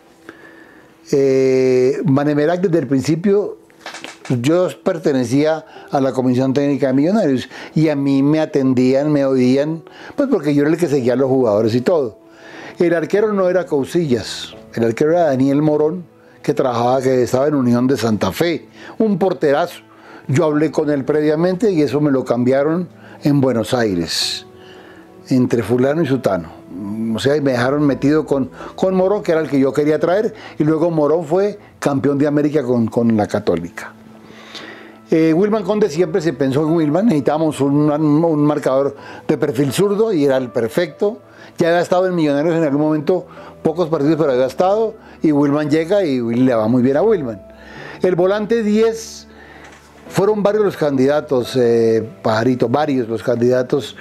Eh, Vanemerac desde el principio, yo pertenecía a la Comisión Técnica de Millonarios y a mí me atendían, me oían, pues porque yo era el que seguía a los jugadores y todo. El arquero no era Cousillas, el arquero era Daniel Morón, que trabajaba, que estaba en Unión de Santa Fe, un porterazo. Yo hablé con él previamente y eso me lo cambiaron en Buenos Aires, entre fulano y sutano. O sea, y me dejaron metido con, con Morón, que era el que yo quería traer, y luego Morón fue campeón de América con, con la Católica. Eh, Wilman Conde siempre se pensó en Wilman, necesitábamos un, un marcador de perfil zurdo y era el perfecto. Ya había estado en Millonarios en algún momento, pocos partidos, pero había estado, y Wilman llega y le va muy bien a Wilman. El volante diez, fueron varios los candidatos, eh, Pajarito, varios los candidatos.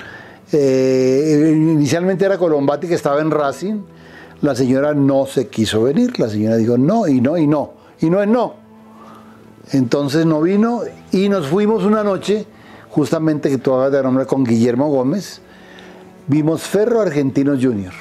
Eh, inicialmente era Colombati, que estaba en Racing. La señora no se quiso venir, la señora dijo no, y no, y no, y no es no. Entonces no vino y nos fuimos una noche, justamente que tú hablas de nombre, con Guillermo Gómez. Vimos Ferro Argentinos Junior.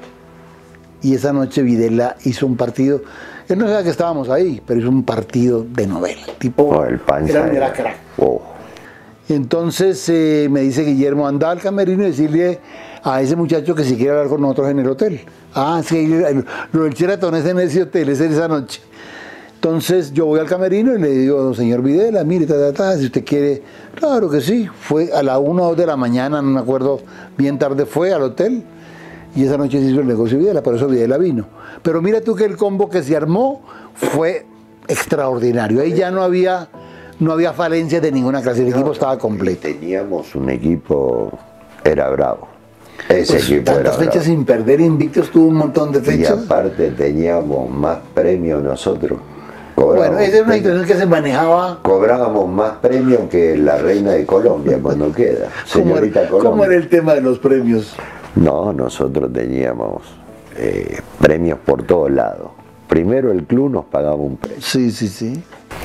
Y esa noche Videla hizo un partido, él no sabía que estábamos ahí, pero hizo un partido de novela. Tipo, oh, el Panza era, era crack. Oh. Entonces eh, me dice Guillermo, anda al camerino y decirle a ese muchacho que si quiere hablar con nosotros en el hotel. Ah, sí, lo del Sheraton es en ese hotel, es en esa noche. Entonces yo voy al camerino y le digo, señor Videla, mire, ta, ta, ta, si usted quiere, claro que sí. Fue a la una o dos de la mañana, no me acuerdo, bien tarde fue al hotel y esa noche se hizo el negocio de Videla, por eso Videla vino. Pero mira tú que el combo que se armó fue extraordinario, ahí ya no había, no había falencias de ninguna clase, el no, equipo estaba completo. Teníamos un equipo, era bravo. Ese pues, equipo tantas era fechas bravo. Sin perder, invictos, tuvo un montón de fechas. Y aparte teníamos más premios nosotros. Bueno, esa es una situación que se manejaba. Cobrábamos más premios que la reina de Colombia cuando queda. Señorita ¿Cómo, Colombia. ¿Cómo era el tema de los premios? No, nosotros teníamos eh, premios por todos lados. Primero el club nos pagaba un premio. Sí, sí, sí.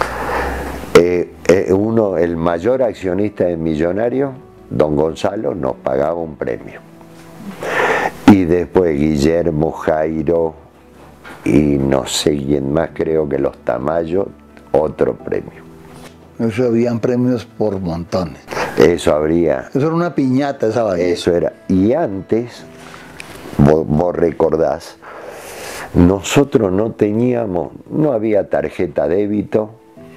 Eh, eh, uno, el mayor accionista de Millonarios, don Gonzalo, nos pagaba un premio. Y después Guillermo, Jairo y no sé quién más, creo que los Tamayo, otro premio. Eso habían premios por montones. Eso habría. Eso era una piñata esa vaina. Eso era. Y antes, vos, vos recordás, nosotros no teníamos, no había tarjeta débito,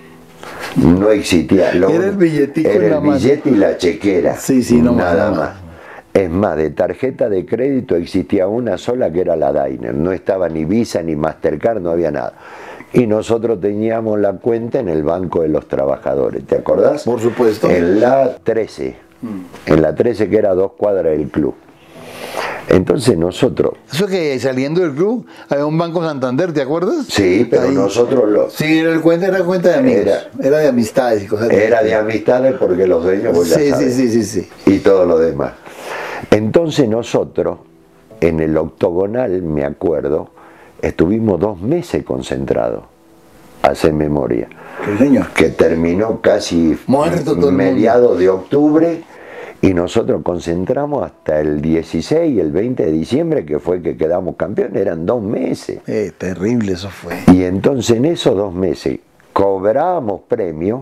no existía. Lo, era el billetico era en la el billete mano. Y la chequera. Sí, sí, no nada más. más. Es más, de tarjeta de crédito existía una sola que era la Dainer, no estaba ni Visa ni Mastercard, no había nada. Y nosotros teníamos la cuenta en el Banco de los Trabajadores, ¿te acordás? Por supuesto. En la trece, mm. en la trece que era dos cuadras del club. Entonces nosotros... Eso que saliendo del club había un Banco Santander, ¿te acuerdas? Sí, pero ahí, nosotros lo... Sí, era, el cuenta, era cuenta de amigos, era, era de amistades y cosas. Era de amistades porque los dueños, vos sí, ya sabés, sí, sí, sí, sí. Y todo lo demás. Entonces nosotros, en el octogonal, me acuerdo, estuvimos dos meses concentrados, hace memoria. Sí, señor. Que terminó casi muerto todo mediados de octubre y nosotros concentramos hasta el dieciséis y el veinte de diciembre, que fue que quedamos campeones, eran dos meses. Eh, terrible eso fue. Y entonces en esos dos meses cobrábamos premios.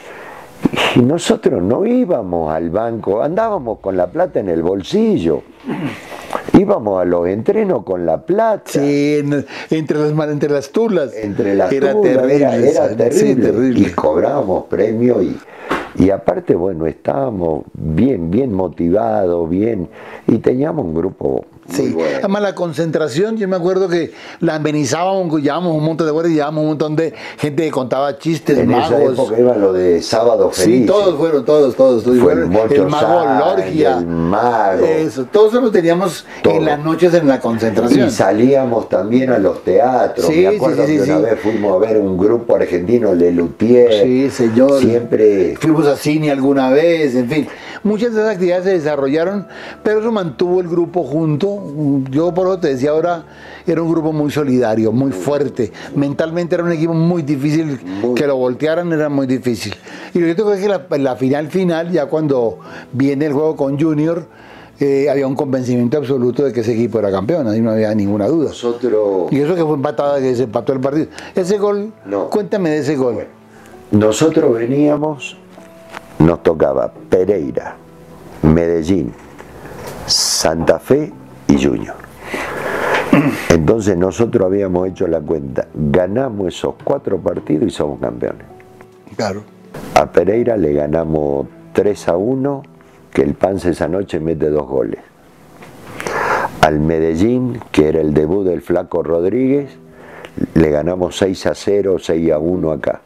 Y nosotros no íbamos al banco, andábamos con la plata en el bolsillo, íbamos a los entrenos con la plata. Sí, en, entre, las, entre las tulas. Entre las era tulas, terrible, era, era terrible. Sí, terrible. Y cobrábamos premios y, y aparte, bueno, estábamos bien, bien motivados, bien, y teníamos un grupo Sí, muy bueno. además la concentración, yo me acuerdo que la amenizábamos, llevábamos un montón de horas y llevábamos un montón de gente que contaba chistes, En magos. esa época iba lo de Sábado Feliz. Sí, todos fueron, todos, todos. todos Fue el, el mago Sáenz, Lorgia. el mago. Eso, todo eso lo teníamos Todo. en las noches en la concentración. Y salíamos también a los teatros. Sí, Me acuerdo sí, sí, que sí, una sí. vez fuimos a ver un grupo argentino, Lelutier. Sí, señor. Siempre. Fuimos a cine alguna vez, en fin. Muchas de esas actividades se desarrollaron, pero eso mantuvo el grupo junto. Yo por eso te decía ahora, era un grupo muy solidario, muy fuerte. Mentalmente era un equipo muy difícil, Muy. que lo voltearan era muy difícil. Y lo cierto es que la, la final final, ya cuando viene el juego con Junior, eh, había un convencimiento absoluto de que ese equipo era campeón, ahí no había ninguna duda. Nosotros. Y eso que fue empatada, que se empató el partido. Ese gol, No. cuéntame de ese gol. Bueno, nosotros veníamos, nos tocaba Pereira, Medellín, Santa Fe y Junior. Entonces nosotros habíamos hecho la cuenta, ganamos esos cuatro partidos y somos campeones. Claro. A Pereira le ganamos tres a uno, que el Pance esa noche mete dos goles. Al Medellín, que era el debut del Flaco Rodríguez, le ganamos seis a cero, seis a uno acá.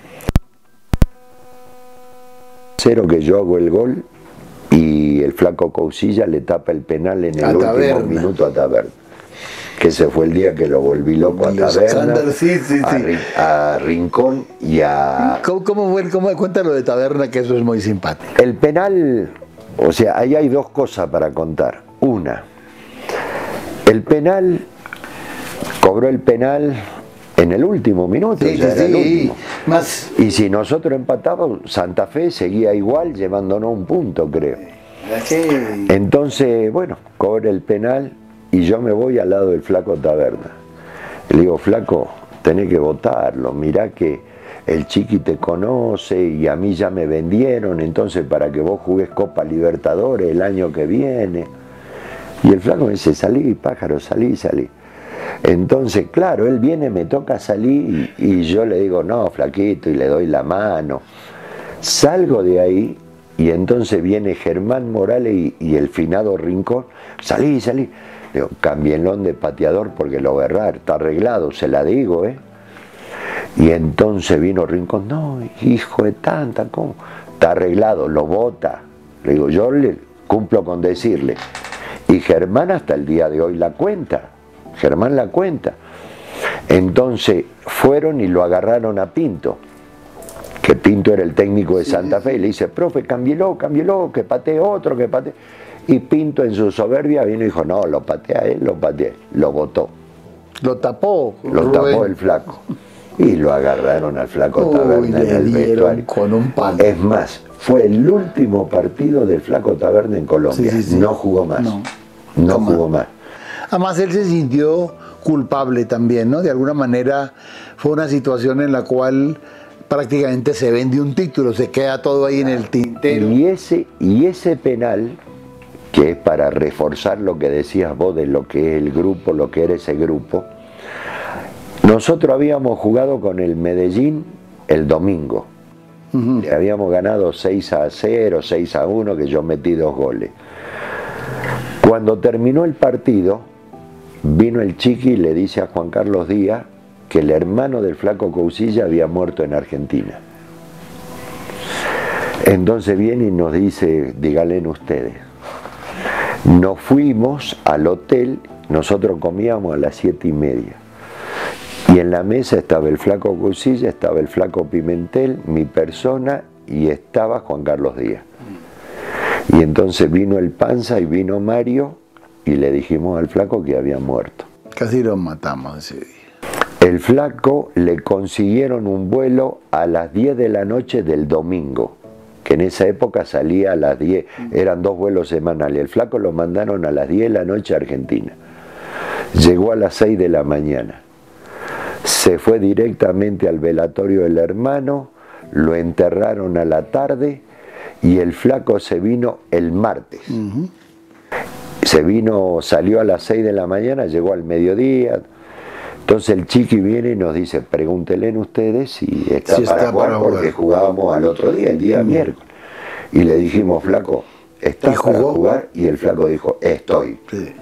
Cero que yo hago el gol y el Flaco Cousilla le tapa el penal en el A último Taberna. minuto a Taberna. Que ese fue el día que lo volví loco a Y Taberna, Alexander, sí, sí, a, sí. Ri- a Rincón y a... ¿Cómo, cómo fue? ¿Cómo? Cuéntalo de Taberna, que eso es muy simpático. El penal, o sea, ahí hay dos cosas para contar. Una, el penal, cobró el penal en el último minuto, Sí, o sea, sí, era el sí. último. Más, Y si nosotros empatábamos, Santa Fe seguía igual, llevándonos un punto, creo. que Entonces, bueno, cobra el penal y yo me voy al lado del Flaco Taberna. Le digo, Flaco, tenés que votarlo, mirá que el Chiqui te conoce y a mí ya me vendieron, entonces para que vos jugues Copa Libertadores el año que viene. Y el Flaco me dice, salí, pájaro, salí, salí. Entonces, claro, él viene, me toca salir y, y yo le digo, no, flaquito, y le doy la mano. Salgo de ahí y entonces viene Germán Morales y, y el finado Rincón, salí, salí. Le digo, cámbienlo de pateador porque lo va a errar, está arreglado, se la digo, ¿eh? Y entonces vino Rincón, no, hijo de tanta, ¿cómo? Está arreglado, lo bota. Le digo, yo le cumplo con decirle. Y Germán hasta el día de hoy la cuenta. Germán la cuenta. Entonces fueron y lo agarraron a Pinto, que Pinto era el técnico de Santa Fe, y le dice, profe, cámbielo, cámbielo, que patee otro, que patee. Y Pinto en su soberbia vino y dijo, no, lo patea él, lo patea él. Lo botó, lo tapó. lo Rubén. tapó el Flaco. Y lo agarraron al Flaco Uy, Taberna en le el dieron vestuario. con un palo. Es más, fue el último partido del Flaco Taberna en Colombia. Sí, sí, sí. No jugó más. No. No Toma. jugó más. Además, él se sintió culpable también, ¿no? De alguna manera fue una situación en la cual prácticamente se vende un título, se queda todo ahí en el tintero. Y ese, y ese penal, que es para reforzar lo que decías vos de lo que es el grupo, lo que era ese grupo, nosotros habíamos jugado con el Medellín el domingo. Ujú. Le habíamos ganado seis a cero, seis a uno, que yo metí dos goles. Cuando terminó el partido, vino el Chiqui y le dice a Juan Carlos Díaz que el hermano del Flaco Cousilla había muerto en Argentina. Entonces viene y nos dice, díganle ustedes. Nos fuimos al hotel, nosotros comíamos a las siete y media. Y en la mesa estaba el Flaco Cousilla, estaba el Flaco Pimentel, mi persona, y estaba Juan Carlos Díaz. Y entonces vino el Panza y vino Mario y le dijimos al Flaco que había muerto. Casi lo matamos ese día. El Flaco le consiguieron un vuelo a las diez de la noche del domingo, que en esa época salía a las diez, eran dos vuelos semanales. El Flaco lo mandaron a las diez de la noche a Argentina. Llegó a las seis de la mañana. Se fue directamente al velatorio del hermano, lo enterraron a la tarde y el Flaco se vino el martes. Uh-huh. Se vino, salió a las seis de la mañana, llegó al mediodía. Entonces el Chiqui viene y nos dice, pregúntenle ustedes si está, Si para está jugar, para porque jugar. jugábamos al otro día, el día Mm. miércoles. Y le dijimos, Flaco, ¿estás ¿Y para jugó? jugar? Y el Flaco dijo, estoy. Sí.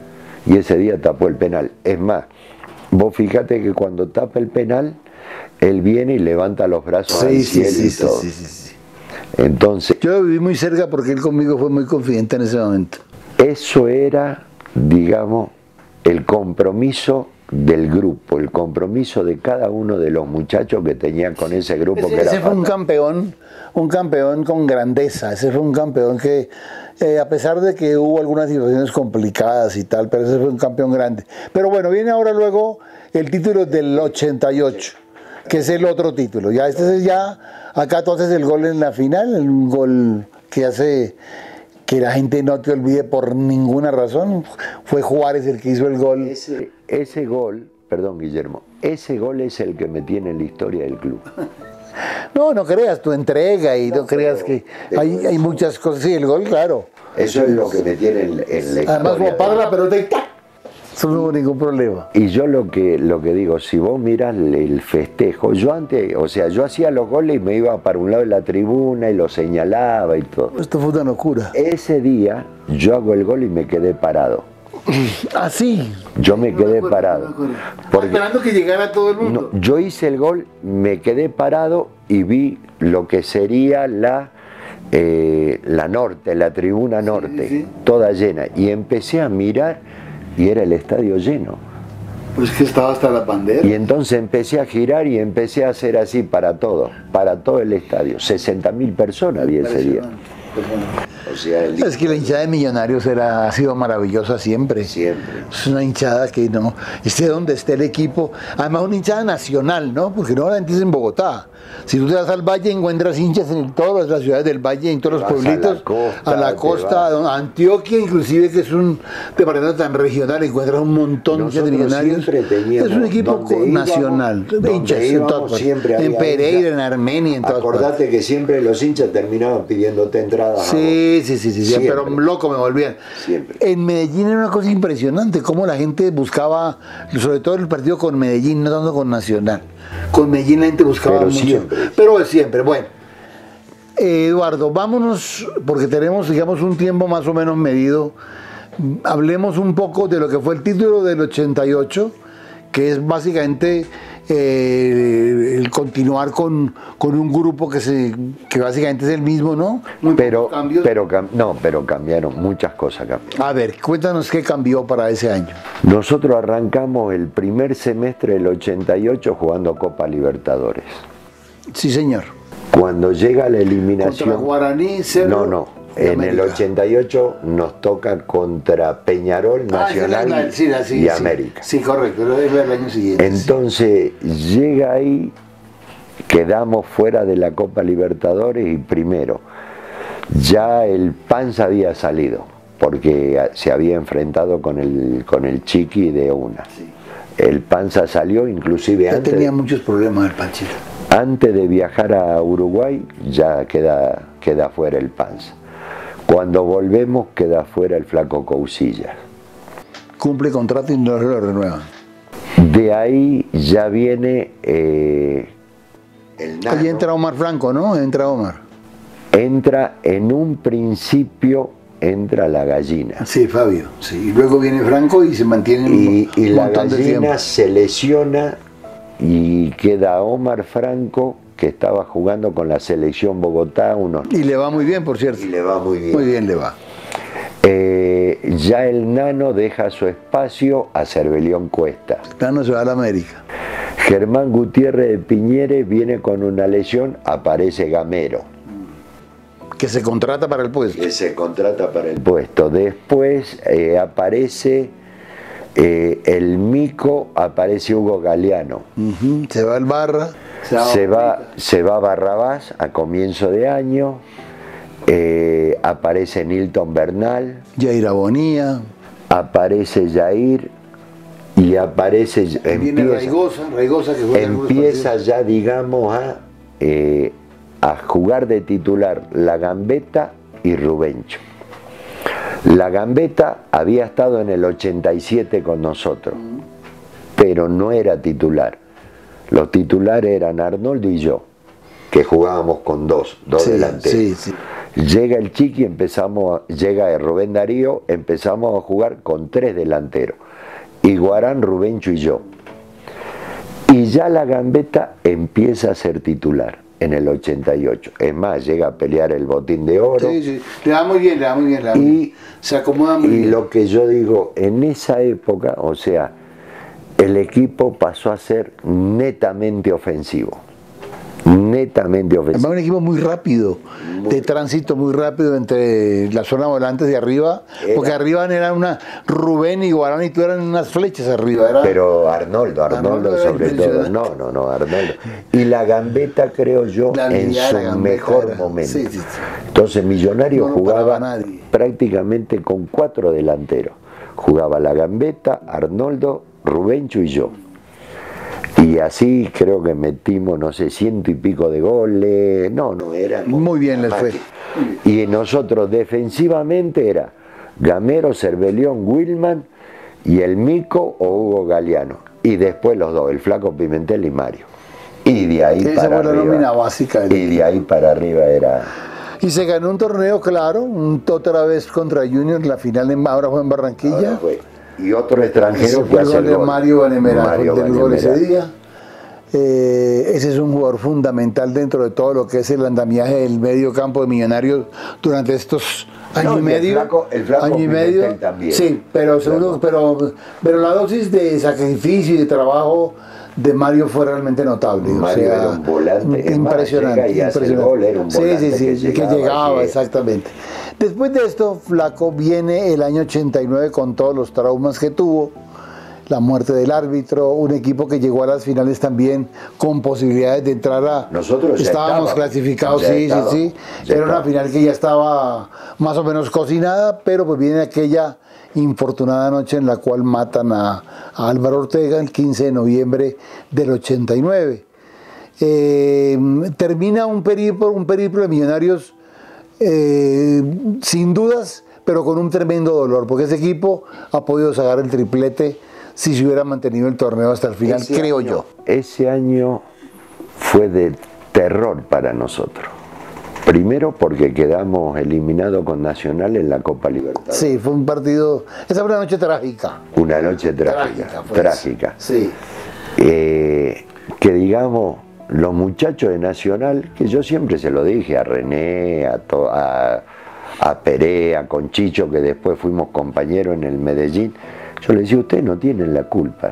y ese día tapó el penal. Es más, vos fíjate que cuando tapa el penal, él viene y levanta los brazos sí, al sí, cielo sí, y sí, todo. Sí, sí, sí. Entonces, yo lo viví muy cerca porque él conmigo fue muy confidente en ese momento. Eso era, digamos, el compromiso del grupo, el compromiso de cada uno de los muchachos que tenían con ese grupo. Ese, que era ese fue un fatal. campeón, un campeón con grandeza, ese fue un campeón que, eh, a pesar de que hubo algunas situaciones complicadas y tal, pero ese fue un campeón grande. Pero bueno, viene ahora luego el título del ochenta y ocho, que es el otro título. Ya este es ya, acá tú haces el gol en la final, un gol que hace que la gente no te olvide por ninguna razón. Fue Juárez el que hizo el gol. Ese, ese gol, perdón Guillermo, ese gol es el que me tiene en la historia del club. No, no creas tu entrega y no, no creas que hay, hay muchas cosas. Sí, el gol, claro. Eso es lo que me tiene en, en la historia. Además, como para la pelota y ¡tac! Eso no hubo ningún problema. Y yo lo que, lo que digo, si vos mirás el festejo, yo antes, o sea, yo hacía los goles y me iba para un lado de la tribuna y lo señalaba y todo. Esto fue una locura. Ese día yo hago el gol y me quedé parado. ¿Así? Yo me no quedé me acuerdo, parado. No me porque esperando que llegara todo el mundo. No, yo hice el gol, me quedé parado y vi lo que sería la, eh, la norte, la tribuna norte, sí, sí. toda llena. Y empecé a mirar y era el estadio lleno. Pues que estaba hasta la bandera. Y entonces empecé a girar y empecé a hacer así para todo, para todo el estadio. sesenta mil personas había ese día. O sea, el... Es que la hinchada de Millonarios era, ha sido maravillosa siempre. Siempre. Es una hinchada que no, esté donde esté el equipo, además una hinchada nacional, ¿no? Porque no la entiendes en Bogotá. Si tú te vas al Valle, encuentras hinchas en todas las ciudades del Valle, en todos los pueblitos, a la costa, a la costa a Antioquia, inclusive, que es un departamento tan regional, encuentras un montón de hinchas de Millonarios. Es un equipo íbamos, nacional, de hinchas en todas partes. En Pereira, en Armenia, en todas partes. Acordate que siempre los hinchas terminaban pidiéndote entradas. Sí, sí, sí, sí, sí, pero loco me volvían. Siempre. En Medellín era una cosa impresionante, cómo la gente buscaba, sobre todo el partido con Medellín, no tanto con Nacional. Con Medellín la gente buscaba pero mucho. Siempre. Pero siempre, bueno. Eh, Eduardo, vámonos, porque tenemos, digamos, un tiempo más o menos medido. Hablemos un poco de lo que fue el título del ochenta y ocho, que es básicamente eh, el continuar con, con un grupo que se que básicamente es el mismo, ¿no? Muy pero, pero no, pero cambiaron, muchas cosas cambiaron. A ver, cuéntanos qué cambió para ese año. Nosotros arrancamos el primer semestre del ochenta y ocho jugando Copa Libertadores. Sí, señor. Cuando llega la eliminación... ¿Contra Guaraní, Cerro? No, no. En América. El ochenta y ocho nos toca contra Peñarol, Nacional ah, sí, sí, sí, y sí, América. Sí, correcto, lo es el año siguiente. Entonces llega ahí, quedamos fuera de la Copa Libertadores y primero, ya el Panza había salido, porque se había enfrentado con el, con el Chiqui de una. Sí. El Panza salió inclusive ya antes... tenía muchos problemas el Panchito. Antes de viajar a Uruguay ya queda, queda fuera el Panza. Cuando volvemos queda fuera el Flaco Cousillas. Cumple contrato y no lo renuevan. De ahí ya viene eh, el Nano. Ahí entra Omar Franco, ¿no? Entra Omar. Entra en un principio, entra la Gallina. Sí, Fabio. Sí. Y luego viene Franco y se mantiene y, un, y un la montón de tiempo. Gallina se lesiona y queda Omar Franco, que estaba jugando con la selección Bogotá. Unos... Y le va muy bien, por cierto. Y le va muy bien. Muy bien le va. Eh, ya el Nano deja su espacio a Cervelión Cuesta. Nano se va a la América. Germán Gutiérrez de Piñeres viene con una lesión, aparece Gamero. Que se contrata para el puesto. Que se contrata para el puesto. Después eh, aparece... Eh, el Mico, aparece Hugo Galeano. Uh-huh. Se va el Barra. Se, se, va, se va Barrabás a comienzo de año. Eh, aparece Nilton Bernal. Jair Abonía. Aparece Jair. Y aparece. Viene empieza, Raigosa, Raigosa que juega empieza ya, digamos, a, eh, a jugar de titular la Gambetta y Rubencho. La Gambetta había estado en el ochenta y siete con nosotros, pero no era titular. Los titulares eran Arnoldo y yo, que jugábamos con dos, dos sí, delanteros. Sí, sí. Llega el Chiqui, empezamos, a, llega Rubén Darío, empezamos a jugar con tres delanteros, Iguarán, Rubencho y yo. Y ya la Gambetta empieza a ser titular en el ochenta y ocho. Es más, llega a pelear el Botín de Oro. Sí, sí, le va muy bien, le va muy bien. Le va muy y bien. Se acomoda muy y bien. lo que yo digo, en esa época, o sea, el equipo pasó a ser netamente ofensivo. Netamente ofensivo. Además, un equipo muy rápido, muy de tránsito muy rápido entre la zona volantes de arriba, era, porque arriba eran una Rubén y Guarán y tú eran unas flechas arriba. Era, pero Arnoldo, Arnoldo, Arnoldo sobre todo. No, no, no, Arnoldo. Y la Gambetta, creo yo, en su Gambetta mejor era, momento. Sí, sí, sí. Entonces, Millonarios no jugaba prácticamente con cuatro delanteros. Jugaba la Gambetta, Arnoldo, Rubencho y yo. Y así creo que metimos, no sé, ciento y pico de goles. No, no, era... Muy bien les fue. Y nosotros defensivamente era Gamero, Cervelión, Wilman y el Mico o Hugo Galeano. Y después los dos, el Flaco Pimentel y Mario. Y de ahí Esa para fue la nómina básica. Y de ahí para arriba era... Y se ganó un torneo, claro, un, otra vez contra Junior, la final en, ahora fue en Barranquilla. Ahora fue. Y otro extranjero que hace el gol. Mario Vanemera, del gol ese día. Eh, ese es un jugador fundamental dentro de todo lo que es el andamiaje del medio campo de Millonarios durante estos años no, y medio. El flaco, el flaco año y medio. También. Sí, pero, seguro, pero, pero la dosis de sacrificio y de trabajo de Mario fue realmente notable. Mario o sea, era un volante impresionante. Más, y impresionante. Gol, era un volante sí, sí, sí, que llegaba, que llegaba exactamente. Después de esto, Flaco, viene el año ochenta y nueve con todos los traumas que tuvo. La muerte del árbitro, un equipo que llegó a las finales también con posibilidades de entrar a... Nosotros estábamos clasificados, sí, sí, sí. Era una final que ya estaba más o menos cocinada, pero pues viene aquella infortunada noche en la cual matan a, a Álvaro Ortega el quince de noviembre del ochenta y nueve. Eh, termina un periplo, un periplo de Millonarios eh, sin dudas, pero con un tremendo dolor, porque ese equipo ha podido sacar el triplete si se hubiera mantenido el torneo hasta el final, ese creo año, yo. Ese año fue de terror para nosotros. Primero porque quedamos eliminados con Nacional en la Copa Libertadores. Sí, fue un partido... Esa fue una noche trágica. Una noche trágica, trágica. trágica. Sí. Eh, que digamos, los muchachos de Nacional, que yo siempre se lo dije a René, a, to, a, a Perea, con Chicho, que después fuimos compañeros en el Medellín, yo le decía, ustedes no tienen la culpa.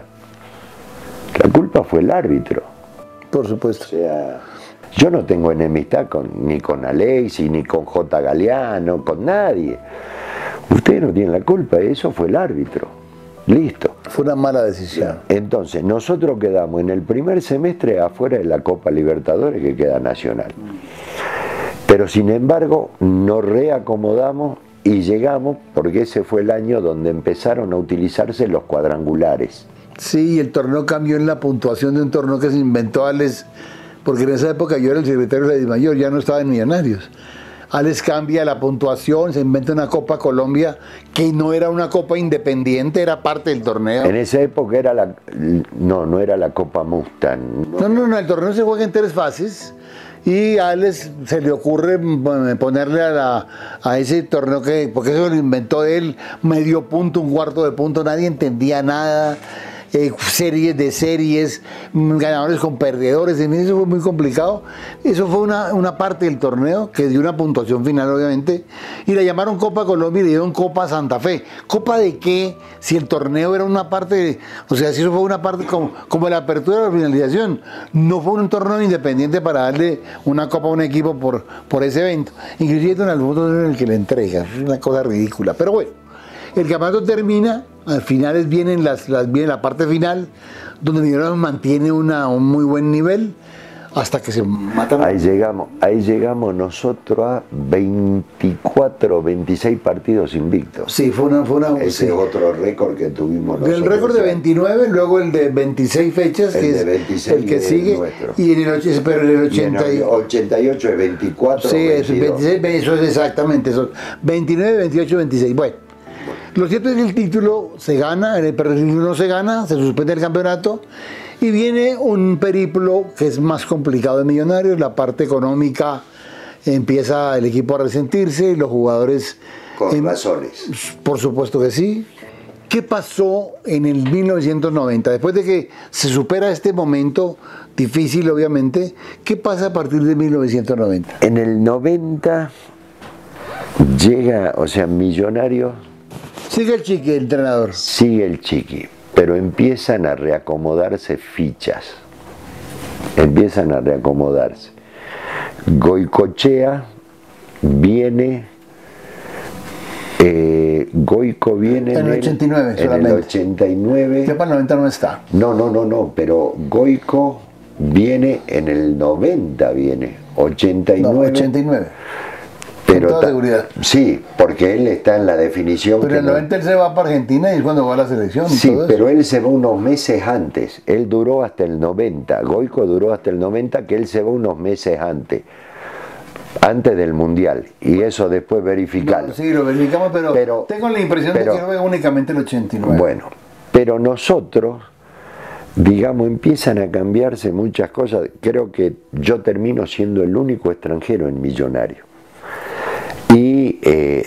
La culpa fue el árbitro. Por supuesto. O sea, yo no tengo enemistad con, ni con Alexis, ni con J. Galeano, con nadie. Ustedes no tienen la culpa, eso fue el árbitro. Listo. Fue una mala decisión. Entonces, nosotros quedamos en el primer semestre afuera de la Copa Libertadores, que queda Nacional. Pero sin embargo, nos reacomodamos y llegamos, porque ese fue el año donde empezaron a utilizarse los cuadrangulares. Sí, el torneo cambió en la puntuación de un torneo que se inventó Alex, porque en esa época yo era el secretario de la Dimayor, ya no estaba en Millonarios. Alex cambia la puntuación, se inventa una Copa Colombia que no era una Copa independiente, era parte del torneo. En esa época era la... No, no era la Copa Mustang. No, no, no, el torneo se juega en tres fases. Y a Alex se le ocurre ponerle a, la, a ese torneo, que porque eso lo inventó él, medio punto, un cuarto de punto, nadie entendía nada, eh, series de series, ganadores con perdedores, en eso fue muy complicado. Eso fue una, una parte del torneo que dio una puntuación final, obviamente, y la llamaron Copa Colombia y le dieron Copa Santa Fe. ¿Copa de qué? Si el torneo era una parte, de, o sea, si eso fue una parte como, como la apertura de la finalización, no fue un torneo independiente para darle una copa a un equipo por, por ese evento. Inclusive Don Alfonso es el que le entrega, es una cosa ridícula, pero bueno. El campeonato termina, al final vienen las, las, viene la parte final, donde Millonarios mantiene una, un muy buen nivel, hasta que se matan. Ahí llegamos, ahí llegamos nosotros a veinticuatro, veintiséis partidos invictos. Sí, fue una... Fue una Ese sí. es otro récord que tuvimos nosotros. El récord de veintinueve, luego el de veintiséis fechas, el que es veintiséis el que sigue, nuestro. Y en el, pero en el ochenta y... ochenta y ocho es veinticuatro. Sí, es veintiséis, eso es exactamente, eso. veintinueve, veintiocho, veintiséis, bueno. Lo cierto es que el título se gana, pero el título no se gana, se suspende el campeonato y viene un periplo que es más complicado de Millonarios, la parte económica empieza el equipo a resentirse y los jugadores... Con en, razones. Por supuesto que sí. ¿Qué pasó en el mil novecientos noventa? Después de que se supera este momento difícil, obviamente, ¿qué pasa a partir de mil novecientos noventa? En el noventa llega, o sea, Millonarios... Sigue el Chiqui, el entrenador. Sigue el Chiqui, pero empiezan a reacomodarse fichas. Empiezan a reacomodarse. Goicoechea viene... Eh, Goico viene en el ochenta y nueve, en el ochenta y nueve. Ya para el noventa no está. No, no, no, no, pero Goico viene en el noventa, viene, ochenta y nueve. No, ochenta y nueve. Pero con toda seguridad. Sí, porque él está en la definición. Pero en el noventa no... él se va para Argentina y es cuando va a la selección. Sí, y todo pero eso. él se va unos meses antes. Él duró hasta el noventa. Goico duró hasta el noventa, que él se va unos meses antes. Antes del Mundial, y eso después verificarlo. No, sí, lo verificamos, pero, pero tengo la impresión pero, de que fue únicamente el ochenta y nueve. Bueno, pero nosotros, digamos, empiezan a cambiarse muchas cosas. Creo que yo termino siendo el único extranjero en Millonario. Y eh,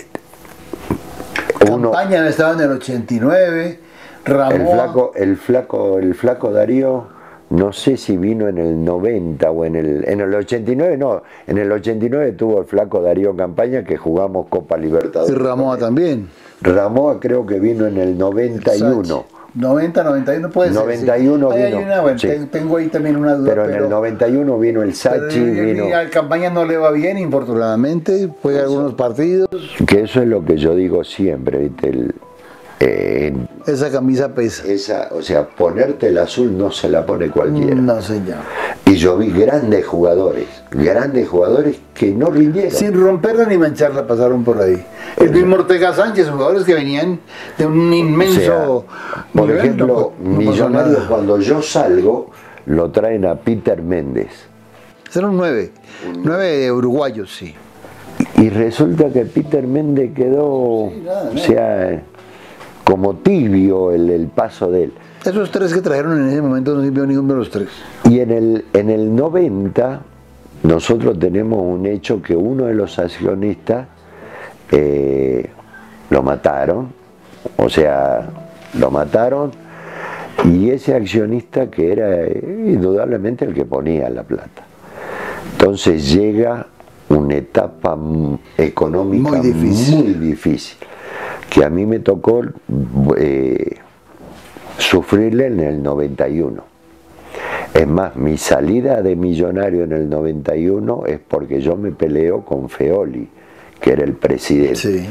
uno... Campaña estaba en el ochenta y nueve, Ramón... El flaco, el flaco, el flaco Darío... No sé si vino en el noventa o en el, en el ochenta y nueve, no, en el ochenta y nueve tuvo el flaco Darío Campaña, que jugamos Copa Libertadores. Y Ramoa también. Ramoa creo que vino en el noventa y uno. noventa, noventa y uno puede ser. noventa y uno sí. vino. Hay una, bueno, sí. Tengo ahí también una duda. Pero, pero en el noventa y uno vino el Sachi, vino... Al Campaña no le va bien, infortunadamente, juega eso. Algunos partidos. Que eso es lo que yo digo siempre, ¿viste? El, Eh, esa camisa pesa. Esa, o sea, ponerte el azul no se la pone cualquiera. No, señor. Y yo vi grandes jugadores, grandes jugadores que no rindieron. Sin romperla ni mancharla pasaron por ahí. El mismo Ortega Sánchez, jugadores que venían de un inmenso... O sea, por nivel, ejemplo, no, no Millonarios, cuando yo salgo, lo traen a Peter Méndez. Eran nueve, nueve uruguayos, sí. Y resulta que Peter Méndez quedó, sí, nada, nada. o sea... como tibio el, el paso de él. Esos tres que trajeron en ese momento no sirvió ninguno de los tres. Y en el, en el noventa nosotros tenemos un hecho que uno de los accionistas eh, lo mataron, o sea, lo mataron, y ese accionista que era indudablemente el que ponía la plata. Entonces llega una etapa económica muy difícil. Muy difícil que a mí me tocó eh, sufrirle en el noventa y uno. Es más, mi salida de Millonario en el noventa y uno es porque yo me peleo con Feoli, que era el presidente. Sí.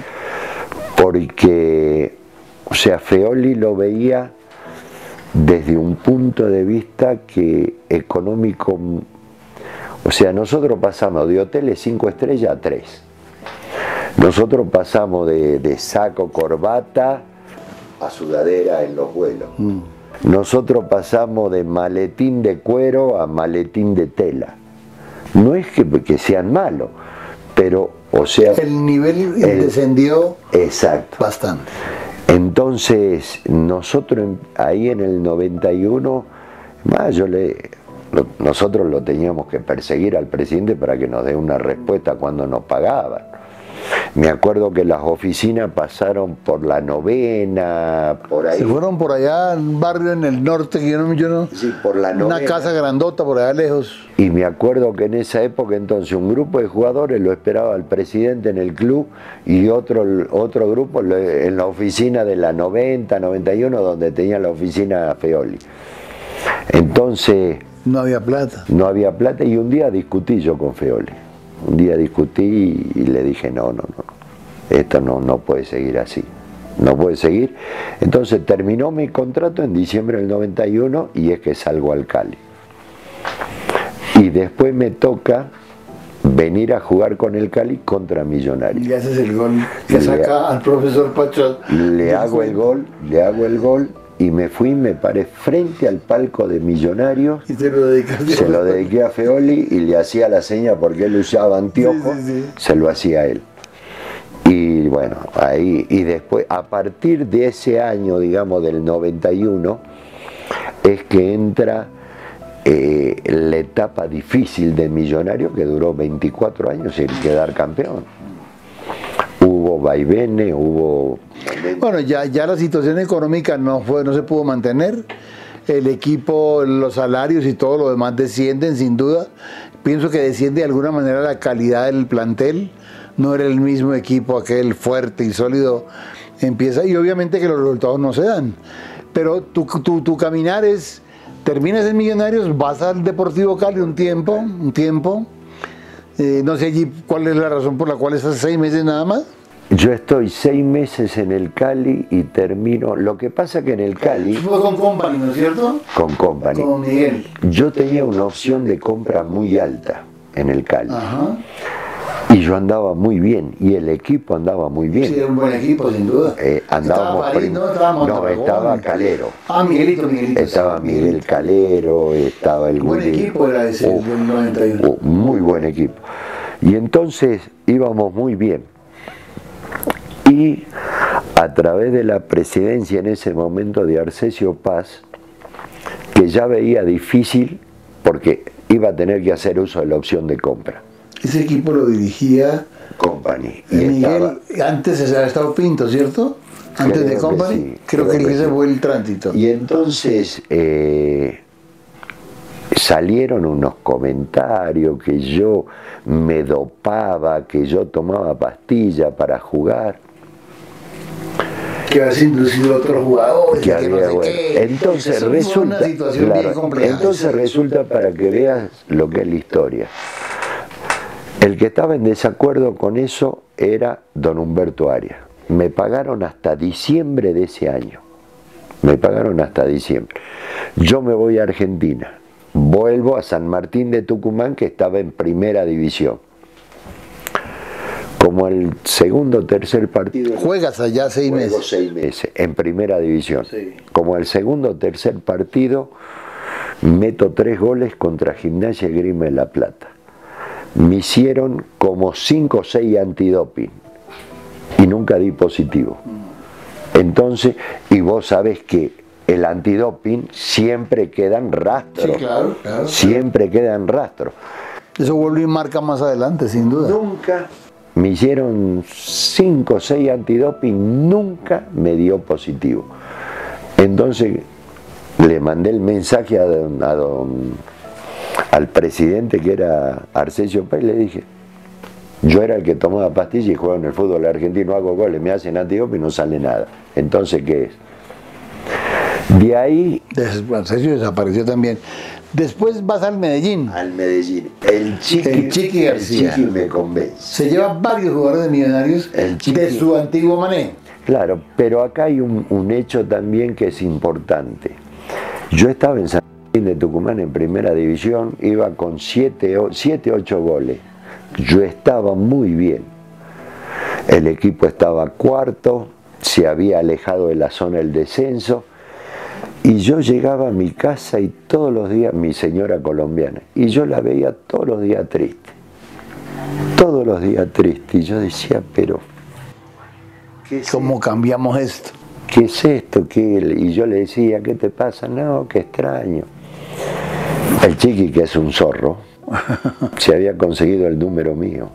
Porque, o sea, Feoli lo veía desde un punto de vista que económico, o sea, nosotros pasamos de hoteles cinco estrellas a tres. Nosotros pasamos de, de saco, corbata a sudadera en los vuelos. Mm. Nosotros pasamos de maletín de cuero a maletín de tela. No es que, que sean malos, pero, o sea... El nivel el, descendió exacto. bastante. Entonces, nosotros ahí en el noventa y uno, más yo le... Lo, nosotros lo teníamos que perseguir al presidente para que nos dé una respuesta cuando nos pagaban. Me acuerdo que las oficinas pasaron por la Novena, por ahí. Se fueron por allá, un barrio en el norte, que yo no... Yo no sí, por la Novena. Una casa grandota por allá lejos. Y me acuerdo que en esa época entonces un grupo de jugadores lo esperaba al presidente en el club y otro, otro grupo en la oficina de la noventa, noventa y uno, donde tenía la oficina Feoli. Entonces... No había plata. No había plata y un día discutí yo con Feoli. Un día discutí y le dije, no, no, no, esto no, no puede seguir así, no puede seguir. Entonces terminó mi contrato en diciembre del noventa y uno y es que salgo al Cali. Y después me toca venir a jugar con el Cali contra Millonarios. Y haces el gol que saca al profesor Pacho. Le hago el gol, le hago el gol. Y me fui, me paré frente al palco de Millonarios. Y te lo dedicaste. Se lo dediqué a Feoli y le hacía la seña porque él usaba anteojos, sí, sí, sí. Se lo hacía a él. Y bueno, ahí, y después, a partir de ese año, digamos, del noventa y uno, es que entra eh, la etapa difícil de Millonario, que duró veinticuatro años sin quedar campeón. Hubo vaivenes, hubo... Bueno, ya, ya la situación económica no, fue, no se pudo mantener. El equipo, los salarios y todo lo demás descienden sin duda. Pienso que desciende de alguna manera la calidad del plantel. No era el mismo equipo aquel fuerte y sólido. Empieza, y obviamente que los resultados no se dan. Pero tu, tu, tu caminar es, terminas en Millonarios, vas al Deportivo Cali un tiempo, un tiempo. Eh, no sé allí cuál es la razón por la cual estás seis meses nada más. Yo estoy seis meses en el Cali y termino. Lo que pasa que en el Cali... Fue con Company, ¿no es cierto? Con Company. Con Miguel. Yo tenía una opción de compra muy alta en el Cali. Ajá. Y yo andaba muy bien, y el equipo andaba muy bien. Sí, era un buen equipo, sin duda. Eh, andábamos estaba París, ¿no? Estábamos no, estaba Calero. Ah, Miguelito, Miguelito. Estaba Miguel Calero, estaba el buen Willy. equipo era ese, Oh, el del noventa y uno. Oh, muy buen equipo. Y entonces íbamos muy bien. Y a través de la presidencia en ese momento de Arcesio Paz, que ya veía difícil porque iba a tener que hacer uso de la opción de compra. Ese equipo lo dirigía Company. Y Miguel, estaba, antes se había estado Pinto, ¿cierto? Antes creo de que Company, sí, creo, creo que, que ese sí. fue el tránsito. Y entonces eh, salieron unos comentarios que yo me dopaba, que yo tomaba pastilla para jugar. Que habías inducido a otros jugadores. Que que había, no sé bueno. qué. Entonces Fue resulta, una situación claro, bien compleja. entonces resulta, para que veas lo que es la historia, el que estaba en desacuerdo con eso era don Humberto Arias. Me pagaron hasta diciembre de ese año. Me pagaron hasta diciembre. Yo me voy a Argentina. Vuelvo a San Martín de Tucumán, que estaba en primera división. Como el segundo o tercer partido... Juegas allá seis Juego meses. seis meses en primera división. Sí. Como el segundo o tercer partido, meto tres goles contra Gimnasia y Grima de La Plata. Me hicieron como cinco o seis antidoping y nunca di positivo. Entonces, y vos sabés que el antidoping siempre queda en rastro. Sí, claro, claro. Siempre queda en rastro. Eso vuelve y marca más adelante, sin duda. Nunca me hicieron cinco o seis antidoping, nunca me dio positivo. Entonces le mandé el mensaje a don, a don, al presidente, que era Arcesio Paz, y le dije, yo era el que tomaba pastillas y jugaba en el fútbol argentino, hago goles, me hacen antidoping y no sale nada. Entonces, ¿qué es? De ahí... Arcesio desapareció también. Después vas al Medellín. Al Medellín. El Chiqui, El Chiqui García. El Chiqui me convence. Se lleva varios jugadores de Millonarios El Chiqui. de su antiguo manejo. Claro, pero acá hay un, un hecho también que es importante. Yo estaba en San Martín de Tucumán en primera división, iba con siete, ocho goles. Yo estaba muy bien. El equipo estaba cuarto, se había alejado de la zona del descenso. Y yo llegaba a mi casa y todos los días, mi señora colombiana, y yo la veía todos los días triste. Todos los días triste. Y yo decía, pero... ¿qué es ¿Cómo esto? Cambiamos esto? ¿Qué es esto? ¿Qué? Y yo le decía, ¿qué te pasa? No, qué extraño. El Chiqui, que es un zorro, se había conseguido el número mío.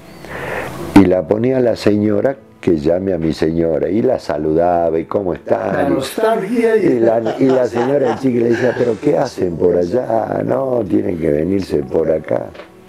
Y la ponía a la señora, que llame a mi señora, y la saludaba, y cómo está. La nostalgia. Y, y, la, y la señora del Chiqui le decía, pero ¿qué hacen por allá? No, tienen que venirse por acá.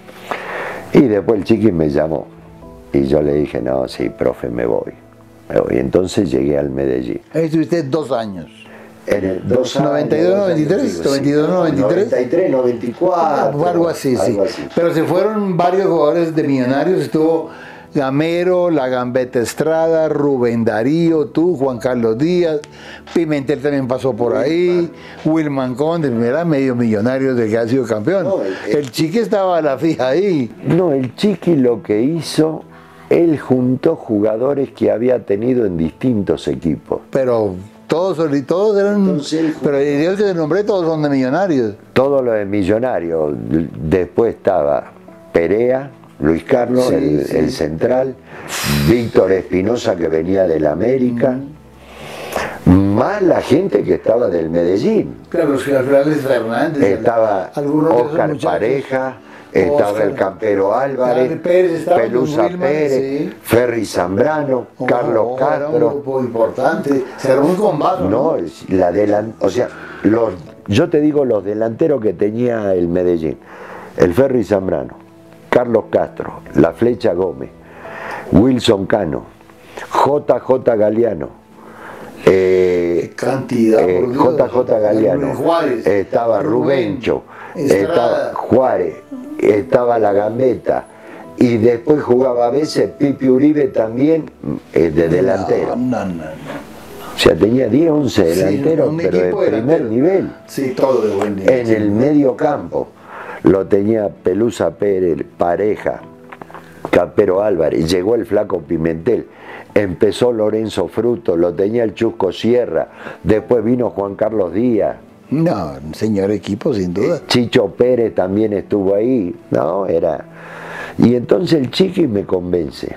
Y después el Chiqui me llamó, y yo le dije, no, sí, profe, me voy. Me voy. Entonces llegué al Medellín. Ahí estuviste dos años. En el dos noventa y dos, noventa y tres, noventa y dos, noventa y tres. noventa y tres, noventa y cuatro. Algo así, sí. Algo así. Pero se fueron varios jugadores de Millonarios, estuvo Gamero, La Gambetta Estrada, Rubén Darío, tú, Juan Carlos Díaz, Pimentel también pasó por ahí, Wilman Conde, era medio millonario del que ha sido campeón. No, el, el, el Chiqui estaba a la fija ahí. No, el Chiqui lo que hizo, él juntó jugadores que había tenido en distintos equipos. Pero todos, todos eran, Entonces, pero yo te nombré, todos son de Millonarios. Todos los de Millonarios. Después estaba Perea, Luis Carlos, sí, el, sí. el central, Víctor Espinosa, que venía del América, Más la gente que estaba del Medellín. Claro, los Fernández Fernández. Estaba Óscar Pareja, estaba Oscar, el Campero Álvarez, Pérez, Pelusa Wilman, Pérez, sí. Ferry Zambrano, oh, Carlos oh, Castro. Era un grupo importante, se armó un combate. No, la delan, o sea, los, yo te digo los delanteros que tenía el Medellín: el Ferry Zambrano, Carlos Castro, La Flecha Gómez, Wilson Cano, J J Galeano. Eh, cantidad eh, J J Galeano, Juárez, estaba Rubencho, estaba Juárez, estaba La Gambetta, y después jugaba a veces Pipi Uribe también eh, de delantero. No, no, no. O sea, tenía diez, once delanteros, sí, pero de primer delantero. nivel. Sí, todo de buen nivel. En sí. el medio campo lo tenía Pelusa Pérez, Pareja, Campero Álvarez, llegó el Flaco Pimentel. Empezó Lorenzo Fruto, lo tenía el Chusco Sierra, después vino Juan Carlos Díaz. No, un señor equipo sin duda. Chicho Pérez también estuvo ahí, no, era... Y entonces el Chiqui me convence.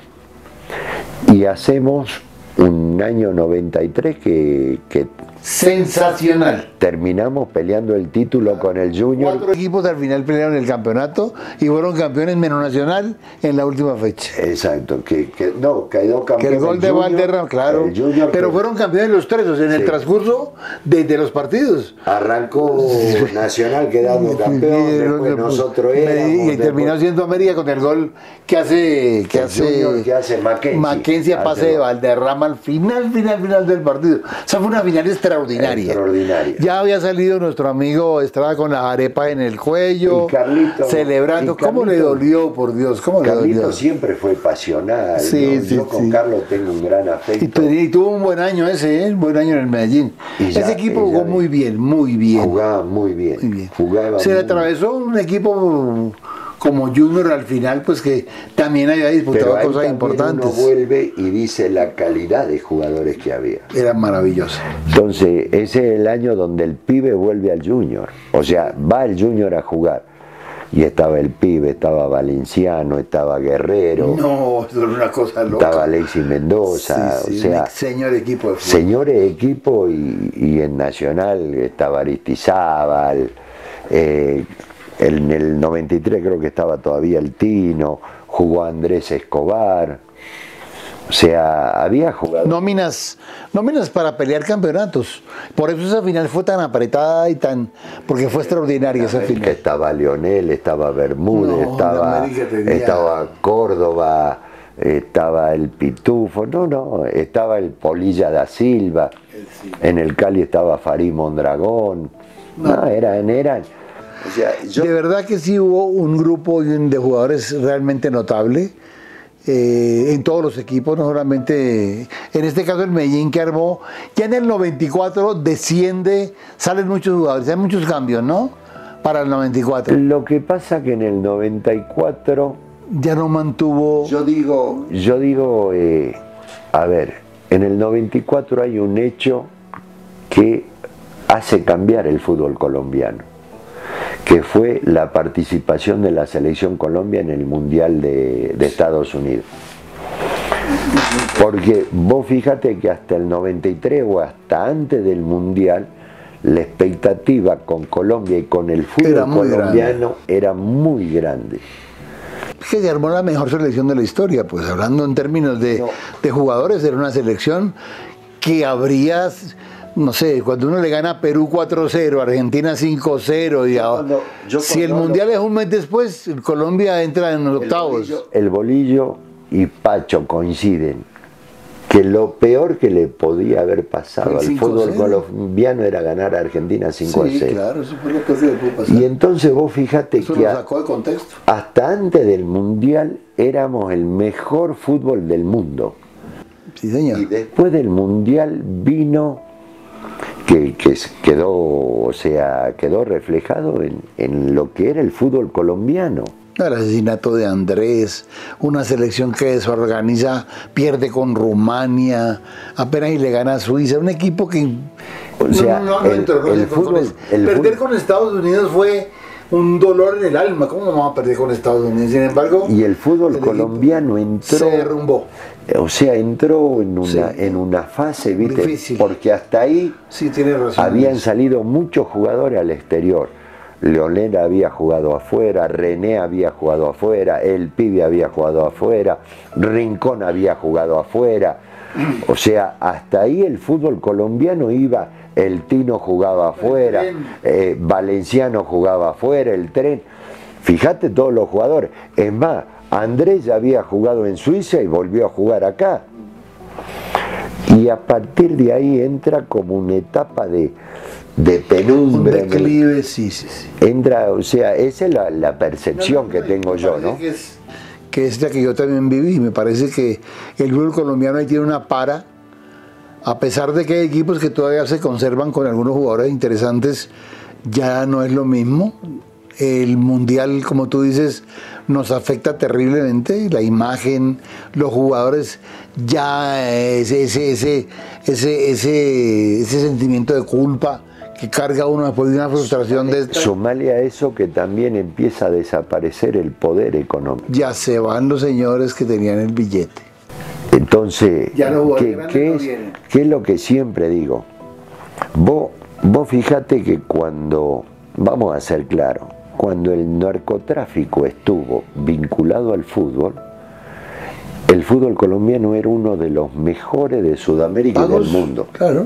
Y hacemos un año noventa y tres que... que sensacional. Terminamos peleando el título con el Junior. Cuatro equipos al final pelearon el campeonato y fueron campeones menos Nacional en la última fecha. Exacto, que, que no, quedó campeón. Que el gol el de Junior, Valderrama, claro. Junior, pero que... fueron campeones los tres, o sea, en sí. el transcurso de, de los partidos. Arrancó Nacional quedando campeón, después nosotros éramos. Y después... terminó siendo América con el gol que hace que el hace, Junior, que hace Mackenzie. Mackenzie a pase de Valderrama al final, final, final del partido. O sea, fue una final extraordinaria. Extraordinaria. Ya había salido nuestro amigo Estrada con la arepa en el cuello, y Carlito, celebrando. Y Carlito, ¿Cómo le dolió, por Dios? ¿Cómo Carlito le dolió? Siempre fue pasional. Sí, ¿no? sí, Yo con sí. Carlos tengo un gran afecto. Y, y tuvo un buen año ese, ¿eh? Un buen año en el Medellín. Ya, ese equipo jugó muy bien, muy bien. Jugaba muy bien. Muy bien. Jugaba Se muy le atravesó un equipo como Junior al final, pues que también había disputado Pero cosas importantes. Uno vuelve y dice la calidad de jugadores que había. Era maravilloso. Entonces, ese es el año donde el pibe vuelve al Junior. O sea, va el Junior a jugar. Y estaba el pibe, estaba Valenciano, estaba Guerrero. No, eso era una cosa loca. Estaba Alexis Mendoza. Sí, sí, o sea, señor equipo de fútbol. Señores equipo y, y en Nacional estaba Aristizábal. Eh, en el noventa y tres creo que estaba todavía el Tino, jugó Andrés Escobar, o sea, había jugado. Nóminas, nóminas para pelear campeonatos, por eso esa final fue tan apretada y tan, porque fue extraordinaria esa final. Estaba Lionel, estaba Bermúdez, no, estaba, tenía... estaba Córdoba, estaba el Pitufo, no, no, estaba el Polilla da Silva, sí. En el Cali estaba Farid Mondragón, no, no eran, eran. O sea, yo... De verdad que sí hubo un grupo de jugadores realmente notable eh, en todos los equipos, no solamente en este caso el Medellín que armó, ya en el noventa y cuatro desciende, salen muchos jugadores, hay muchos cambios, ¿no? Para el noventa y cuatro. Lo que pasa que en el noventa y cuatro ya no mantuvo... Yo digo, yo digo, eh, a ver, en el noventa y cuatro hay un hecho que hace cambiar el fútbol colombiano, que fue la participación de la selección Colombia en el Mundial de, de Estados Unidos. Porque vos fíjate que hasta el noventa y tres o hasta antes del Mundial, la expectativa con Colombia y con el fútbol era colombiano grande. era muy grande. Que se armó la mejor selección de la historia, pues hablando en términos de, no. de jugadores, era una selección que habría... No sé, cuando uno le gana a Perú cuatro cero, Argentina cinco cero, y ahora, cuando, si el Mundial lo... es un mes después, Colombia entra en los octavos. El bolillo, el bolillo y Pacho coinciden que lo peor que le podía haber pasado al fútbol colombiano era ganar a Argentina cinco a cero. Sí, claro, eso fue lo que le pudo pasar. Y entonces vos fíjate eso que lo sacó de contexto. Hasta antes del Mundial éramos el mejor fútbol del mundo. Sí, señor. Y después del Mundial vino... Que, que quedó, o sea, quedó reflejado en, en lo que era el fútbol colombiano. El asesinato de Andrés, una selección que desorganiza, pierde con Rumania, apenas y le gana a Suiza, un equipo que o sea, no, no, no el, entró, el fútbol, el perder fútbol. con Estados Unidos fue un dolor en el alma. ¿Cómo vamos a perder con Estados Unidos? Sin embargo, y el fútbol el colombiano entró, se derrumbó. O sea, entró en una, Sí. en una fase, ¿viste? Difícil. Porque hasta ahí Sí, tiene razón. habían salido muchos jugadores al exterior. Leonel había jugado afuera, René había jugado afuera, El Pibe había jugado afuera, Rincón había jugado afuera. O sea, hasta ahí el fútbol colombiano iba, el Tino jugaba afuera, eh, Valenciano jugaba afuera, el Tren. Fíjate todos los jugadores. Es más, Andrés ya había jugado en Suiza y volvió a jugar acá. Y a partir de ahí entra como una etapa de, de penumbra. Un declive, sí, sí, sí. Entra, o sea, esa es la, la percepción que tengo yo, ¿no? Que es, que es la que yo también viví. Me parece que el fútbol colombiano ahí tiene una para, a pesar de que hay equipos que todavía se conservan con algunos jugadores interesantes, ya no es lo mismo. El mundial, como tú dices, nos afecta terriblemente, la imagen, los jugadores, ya ese, ese, ese, ese, ese, ese sentimiento de culpa que carga uno después de una frustración de esta. Sumale a eso que también empieza a desaparecer el poder económico. Ya se van los señores que tenían el billete. Entonces, Ya los ¿qué, jugadores qué no es, vienen. qué es lo que siempre digo? Vos, vos fíjate que cuando, vamos a ser claros, cuando el narcotráfico estuvo vinculado al fútbol, el fútbol colombiano era uno de los mejores de Sudamérica y Pagos, del mundo. Claro.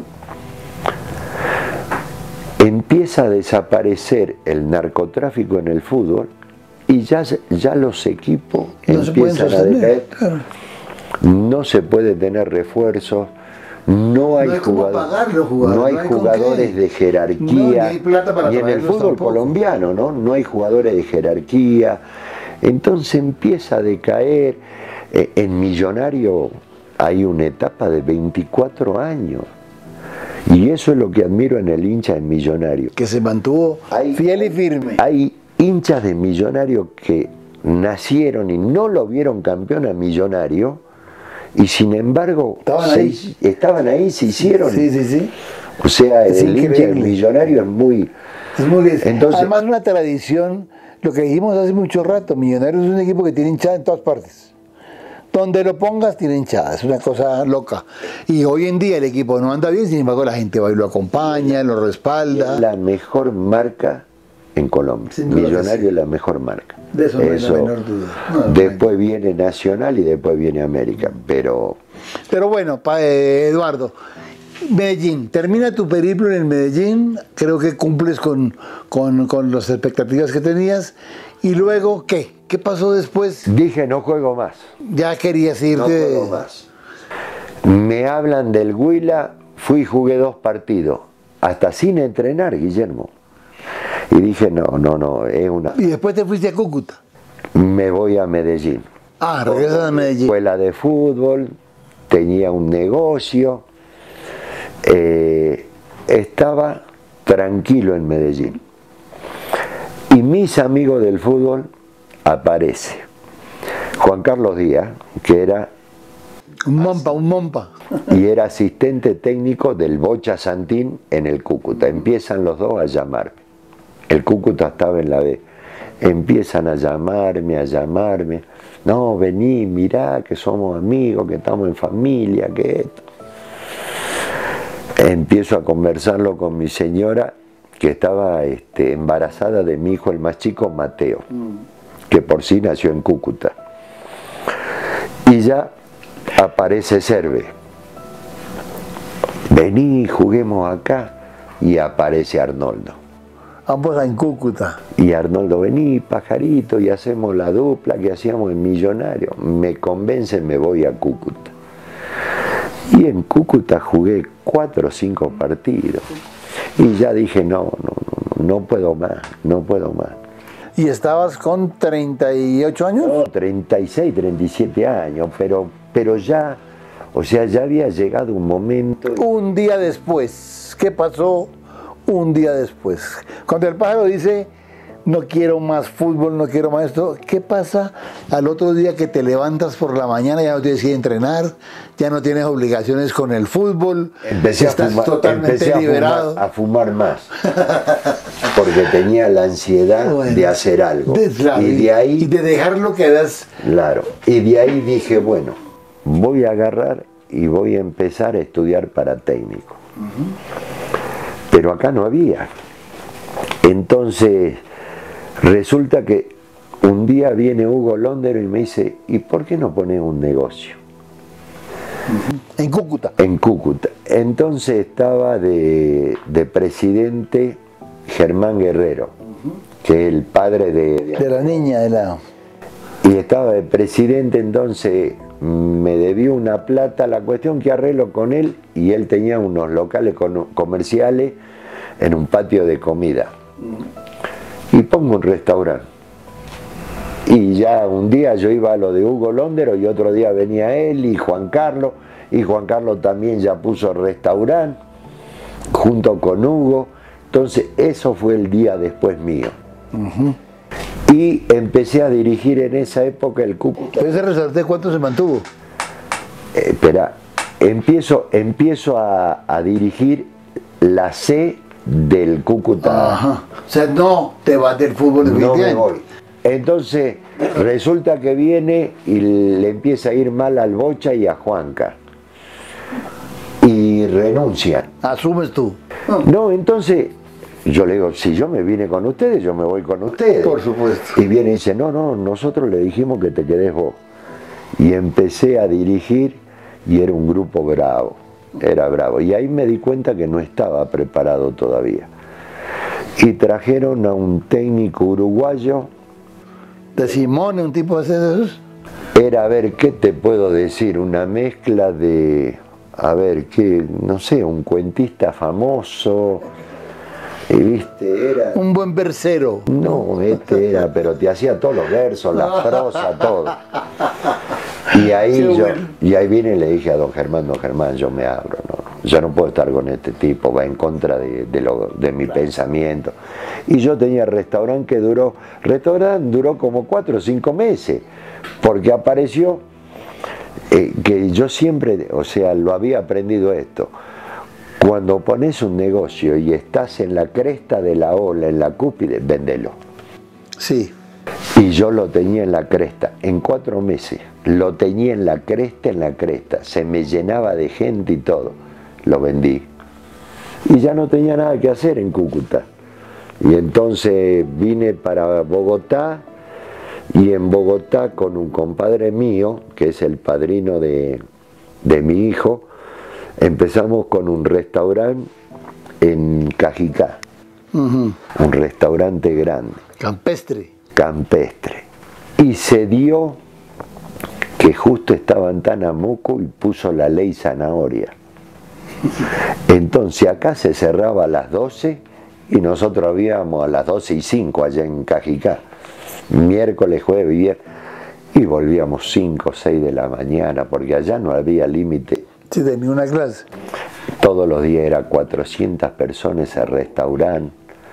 Empieza a desaparecer el narcotráfico en el fútbol y ya, ya los equipos No se pueden empiezan a sostener. decaer. Claro. No se puede tener refuerzos, no hay, No hay cómo jugador- pagar los jugadores, no hay no hay con jugadores qué. de jerarquía, No, ni hay plata para y en el traerlos fútbol tampoco. colombiano, ¿no? No hay jugadores de jerarquía, entonces empieza a decaer. Eh, En Millonario hay una etapa de veinticuatro años, y eso es lo que admiro en el hincha en Millonario. Que se mantuvo Hay- fiel y firme. Hay hinchas de Millonario que nacieron y no lo vieron campeón a Millonario, y sin embargo Estaban se- ahí. estaban ahí, se hicieron. Sí, sí, sí. O sea, Es el hincha del increíble. Millonario es muy... Es muy bien. Entonces- Además, una tradición, lo que dijimos hace mucho rato, Millonarios es un equipo que tiene hinchada en todas partes. Donde lo pongas tiene hinchada, es una cosa loca. Y hoy en día el equipo no anda bien, sin embargo la gente va y lo acompaña, lo respalda. La mejor marca en Colombia. Sin duda que Millonario sí. es la mejor marca. De eso no hay la menor duda. No, no después viene Nacional y después viene América, pero... Pero bueno, pa- eh, Eduardo, Medellín, termina tu periplo en el Medellín, creo que cumples con, con, con las expectativas que tenías. Y luego, ¿qué? ¿Qué pasó después? Dije, no juego más. Ya querías irte. No juego más. Me hablan del Huila, fui y jugué dos partidos, hasta sin entrenar, Guillermo. Y dije, no, no, no, es una... Y después te fuiste a Cúcuta. Me voy a Medellín. Ah, regresas a Medellín. Escuela de fútbol, tenía un negocio, eh, estaba tranquilo en Medellín. Y mis amigos del fútbol aparece Juan Carlos Díaz, que era Un mompa, un mompa. y era asistente técnico del Bocha Santín en el Cúcuta. Empiezan los dos a llamarme. El Cúcuta estaba en la B. Empiezan a llamarme, a llamarme. No, vení, mirá, que somos amigos, que estamos en familia, que esto. Empiezo a conversarlo con mi señora, que estaba este, embarazada de mi hijo, el más chico, Mateo, que por sí nació en Cúcuta. Y ya aparece Cerve. Vení, juguemos acá. Y aparece Arnoldo. Ambos en Cúcuta. Y Arnoldo, vení, pajarito, y hacemos la dupla que hacíamos en Millonario. Me convencen, me voy a Cúcuta. Y en Cúcuta jugué cuatro o cinco partidos. Y ya dije, no, no, no, no puedo más, no puedo más. ¿Y estabas con treinta y ocho años? No, treinta y seis, treinta y siete años, pero, pero ya, o sea, ya había llegado un momento... Un día después. ¿Qué pasó un día después? Cuando el pájaro dice, no quiero más fútbol, no quiero más esto. ¿Qué pasa al otro día que te levantas por la mañana, ya no tienes que entrenar, ya no tienes obligaciones con el fútbol, empecé estás a fumar, totalmente empecé a liberado? Fumar, a fumar más, porque tenía la ansiedad bueno, de hacer algo. De, claro, y de ahí, y de dejar lo que eras. Claro, y de ahí dije, bueno, voy a agarrar y voy a empezar a estudiar para técnico. Uh-huh. Pero acá no había. Entonces, resulta que un día viene Hugo Londero y me dice, ¿y por qué no pones un negocio? Uh-huh. En Cúcuta. En Cúcuta. Entonces estaba de, de presidente Germán Guerrero, uh-huh. que es el padre de... De, de la niña de la... Y estaba de presidente, entonces me debió una plata, la cuestión que arreglo con él, y él tenía unos locales con, comerciales en un patio de comida. Y pongo un restaurante. Y ya un día yo iba a lo de Hugo Londero y otro día venía él y Juan Carlos, y Juan Carlos también ya puso restaurante junto con Hugo. Entonces eso fue el día después mío. Uh-huh. Y empecé a dirigir en esa época el Cúcuta. ¿Ese restaurante cuánto se mantuvo? Eh, espera, empiezo, empiezo a, a dirigir la C del Cúcuta. Ajá. O sea, no te vas del fútbol de No me voy. Entonces resulta que viene y le empieza a ir mal al Bocha y a Juanca. Y renuncian. ¿Asumes tú? No, entonces yo le digo, si yo me vine con ustedes, yo me voy con ustedes. Por supuesto. Y viene y dice, no, no, nosotros le dijimos que te quedes vos. Y empecé a dirigir y era un grupo bravo, era bravo. Y ahí me di cuenta que no estaba preparado todavía. Y trajeron a un técnico uruguayo. ¿De Simone, un tipo de esos? Era, a ver, ¿qué te puedo decir? Una mezcla de, a ver, ¿qué? No sé, un cuentista famoso. Y viste, era... Un buen versero. No, este era, pero te hacía todos los versos, la prosa, todo. Y ahí yo, bueno. y ahí vine y le dije a don Germán, don Germán, yo me abro, no, yo no puedo estar con este tipo, va en contra de, de, lo, de mi claro. pensamiento. Y yo tenía restaurante que duró, restaurante duró como cuatro o cinco meses, porque apareció eh, que yo siempre, o sea, lo había aprendido esto. Cuando pones un negocio y estás en la cresta de la ola, en la cúspide, vendelo. Sí. Y yo lo tenía en la cresta, en cuatro meses. Lo tenía en la cresta, en la cresta. Se me llenaba de gente y todo. Lo vendí. Y ya no tenía nada que hacer en Cúcuta. Y entonces vine para Bogotá. Y en Bogotá con un compadre mío, que es el padrino de, de mi hijo, empezamos con un restaurante en Cajicá, uh-huh. un restaurante grande. Campestre. Campestre. Y se dio que justo estaba en Tanamuco y puso la ley zanahoria. Entonces acá se cerraba a las doce y nosotros habíamos a las doce y cinco allá en Cajicá. Miércoles, jueves, viernes. Y volvíamos cinco o seis de la mañana porque allá no había límite. Sí, de ni una clase. Todos los días era cuatrocientas personas al restaurante.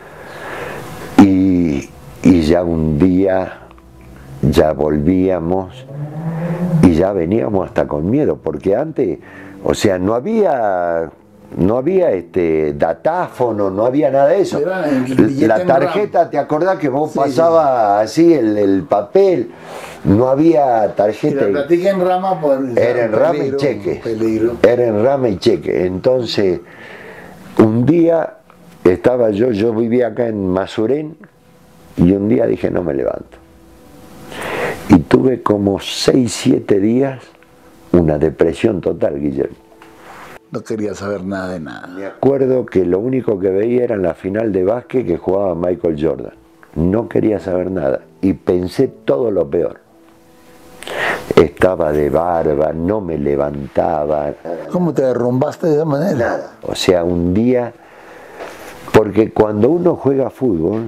Y, y ya un día ya volvíamos y ya veníamos hasta con miedo, porque antes, o sea, no había, no había este datáfono, no había nada de eso. La tarjeta, ¿te acordás que vos sí, pasabas sí. así el, el papel? No había tarjeta. Si la platica en rama, pues, era en rama y cheque. Era en rama y cheque. Entonces, un día estaba yo, yo vivía acá en Masuren, y un día dije, no me levanto. Y tuve como seis, siete días una depresión total, Guillermo. No quería saber nada de nada. Me acuerdo que lo único que veía era en la final de básquet que jugaba Michael Jordan. No quería saber nada. Y pensé todo lo peor. Estaba de barba, no me levantaba. ¿Cómo te derrumbaste de esa manera? Nada. O sea, un día... Porque cuando uno juega fútbol,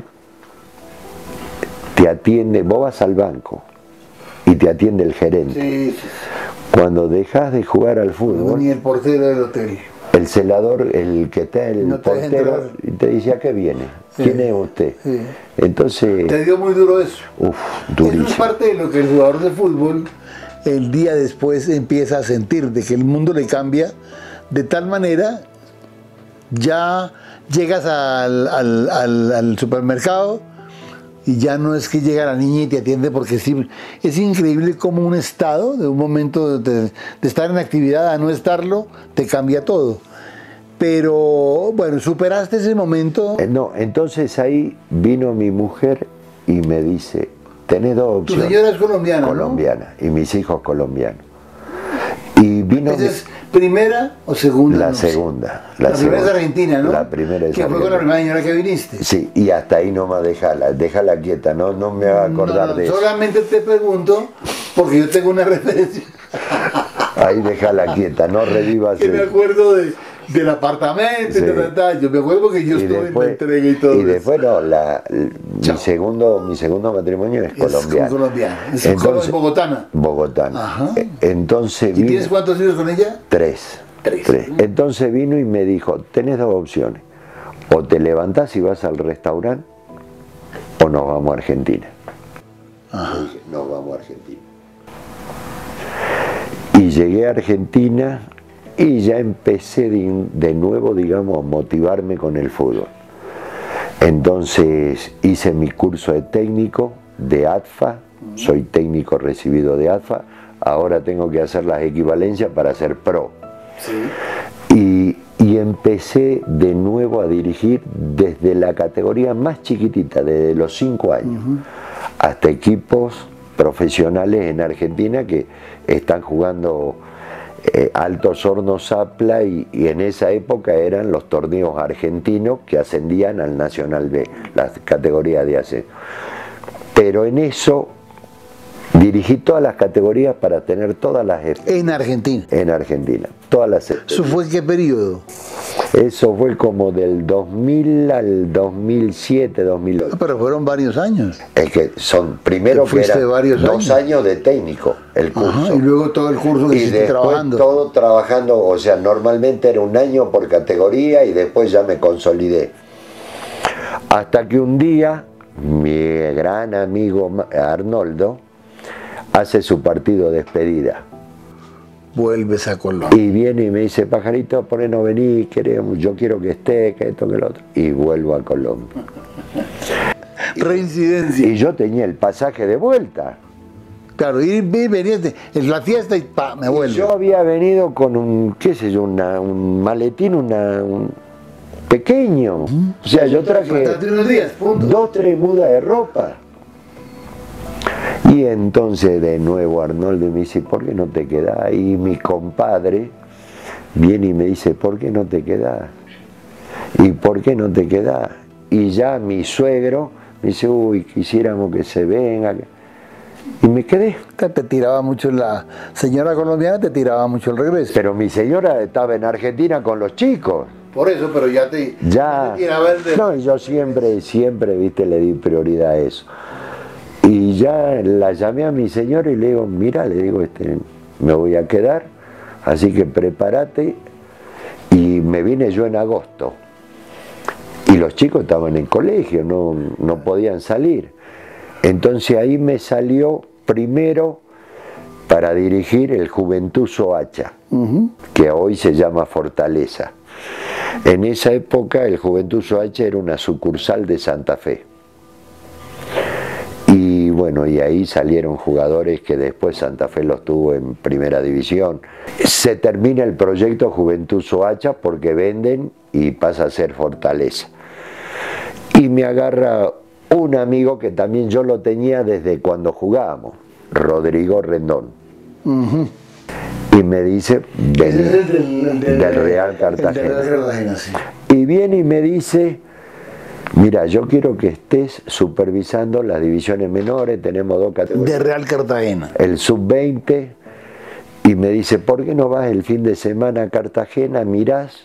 te atiende, vos vas al banco y te atiende el gerente. Sí, sí. Cuando dejas de jugar al fútbol... Ni el portero del hotel. El celador, el que está el no te portero, y te dice, ¿a qué viene? ¿quién es usted? Sí. Entonces... Te dio muy duro eso. Uf, Eso es durísimo. parte de lo que el jugador de fútbol el día después empieza a sentir, de que el mundo le cambia de tal manera, ya llegas al, al, al, al supermercado y ya no es que llega la niña y te atiende, porque sí, es increíble cómo un estado, de un momento de, de estar en actividad a no estarlo, te cambia todo. Pero bueno, superaste ese momento. Eh, No, entonces ahí vino mi mujer y me dice, tenés dos Tu opciones. señora es colombiana, Colombiana, y mis hijos colombianos. Y vino ¿no? mi- ¿Esa es primera o segunda? la No sé. segunda. La, primera segunda. es Argentina, ¿no? La primera es que fue con la Argentina. primera señora que viniste. Sí, y hasta ahí nomás déjala, déjala quieta, no, no me haga acordar No, no, de eso. solamente te pregunto, porque yo tengo una referencia Ahí déjala quieta, no revivas que me eso. acuerdo de, del apartamento, Sí. y ta, ta, ta. Yo me acuerdo que yo Y estuve después, en la entrega y todo y eso. después no, la, mi, Chao. segundo, mi segundo matrimonio es Es colombiano. colombiana, es Entonces, bogotana. Bogotana. Ajá. E- Entonces ¿Y vino, tienes cuántos hijos con ella? tres. Tres. Entonces vino y me dijo, tenés dos opciones. O te levantás y vas al restaurante, o nos vamos a Argentina. Ajá. Dije, nos vamos a Argentina. Y llegué a Argentina y ya empecé de, de nuevo, digamos, a motivarme con el fútbol. Entonces hice mi curso de técnico de A T F A, soy técnico recibido de A T F A, ahora tengo que hacer las equivalencias para ser pro. Sí. Y, y empecé de nuevo a dirigir desde la categoría más chiquitita, desde los cinco años, uh-huh. hasta equipos profesionales en Argentina que están jugando eh, Altos Hornos Zapla y, y en esa época eran los torneos argentinos que ascendían al Nacional B, la categoría de ascenso. Pero en eso dirigí todas las categorías para tener todas las... En Argentina. En Argentina. Todas las... ¿Eso fue en qué periodo? Eso fue como del dos mil al dos mil siete, dos mil ocho. Pero fueron varios años. Es que son, primero que eran varios dos años. años de técnico, el curso. Ajá, y luego todo el curso que y hiciste después trabajando. todo trabajando, o sea, normalmente era un año por categoría y después ya me consolidé. Hasta que un día, mi gran amigo Arnoldo hace su partido de despedida. Vuelves a Colombia. Y viene y me dice, pajarito, por qué no venís, queremos, yo quiero que esté, que esto, que lo otro. Y vuelvo a Colombia. Reincidencia. Y yo tenía el pasaje de vuelta. Claro, y venías en la fiesta y pa, me vuelvo. Y yo había venido con un, qué sé yo, una, un maletín, una, un pequeño. ¿Mm? O sea, yo traje unos días, punto. dos, tres mudas de ropa. Y entonces de nuevo Arnoldo me dice, ¿por qué no te quedás? Y mi compadre viene y me dice, ¿por qué no te quedás? ¿Y por qué no te quedás? Y ya mi suegro me dice, uy, quisiéramos que se venga. Y me quedé. Te tiraba mucho la señora colombiana, te tiraba mucho el regreso. Pero mi señora estaba en Argentina con los chicos. Por eso, pero ya te, ya te tiraba el de... No, yo siempre, siempre, viste, le di prioridad a eso. Y ya la llamé a mi señora y le digo, mira, le digo, este, me voy a quedar, así que prepárate. Y me vine yo en agosto. Y los chicos estaban en colegio, no, no podían salir. Entonces ahí me salió primero para dirigir el Juventud Soacha, uh-huh. que hoy se llama Fortaleza. En esa época el Juventud Soacha era una sucursal de Santa Fe. Y bueno, y ahí salieron jugadores que después Santa Fe los tuvo en primera división. Se termina el proyecto Juventud Soacha porque venden y pasa a ser Fortaleza. Y me agarra un amigo que también yo lo tenía desde cuando jugábamos, Rodrigo Rendón. Uh-huh. Y me dice, del, del, del, del, del Real Cartagena. Del Cartagena, sí. Y viene y me dice, mira, yo quiero que estés supervisando las divisiones menores, tenemos dos categorías. De Real Cartagena. El sub veinte, y me dice, ¿por qué no vas el fin de semana a Cartagena, mirás,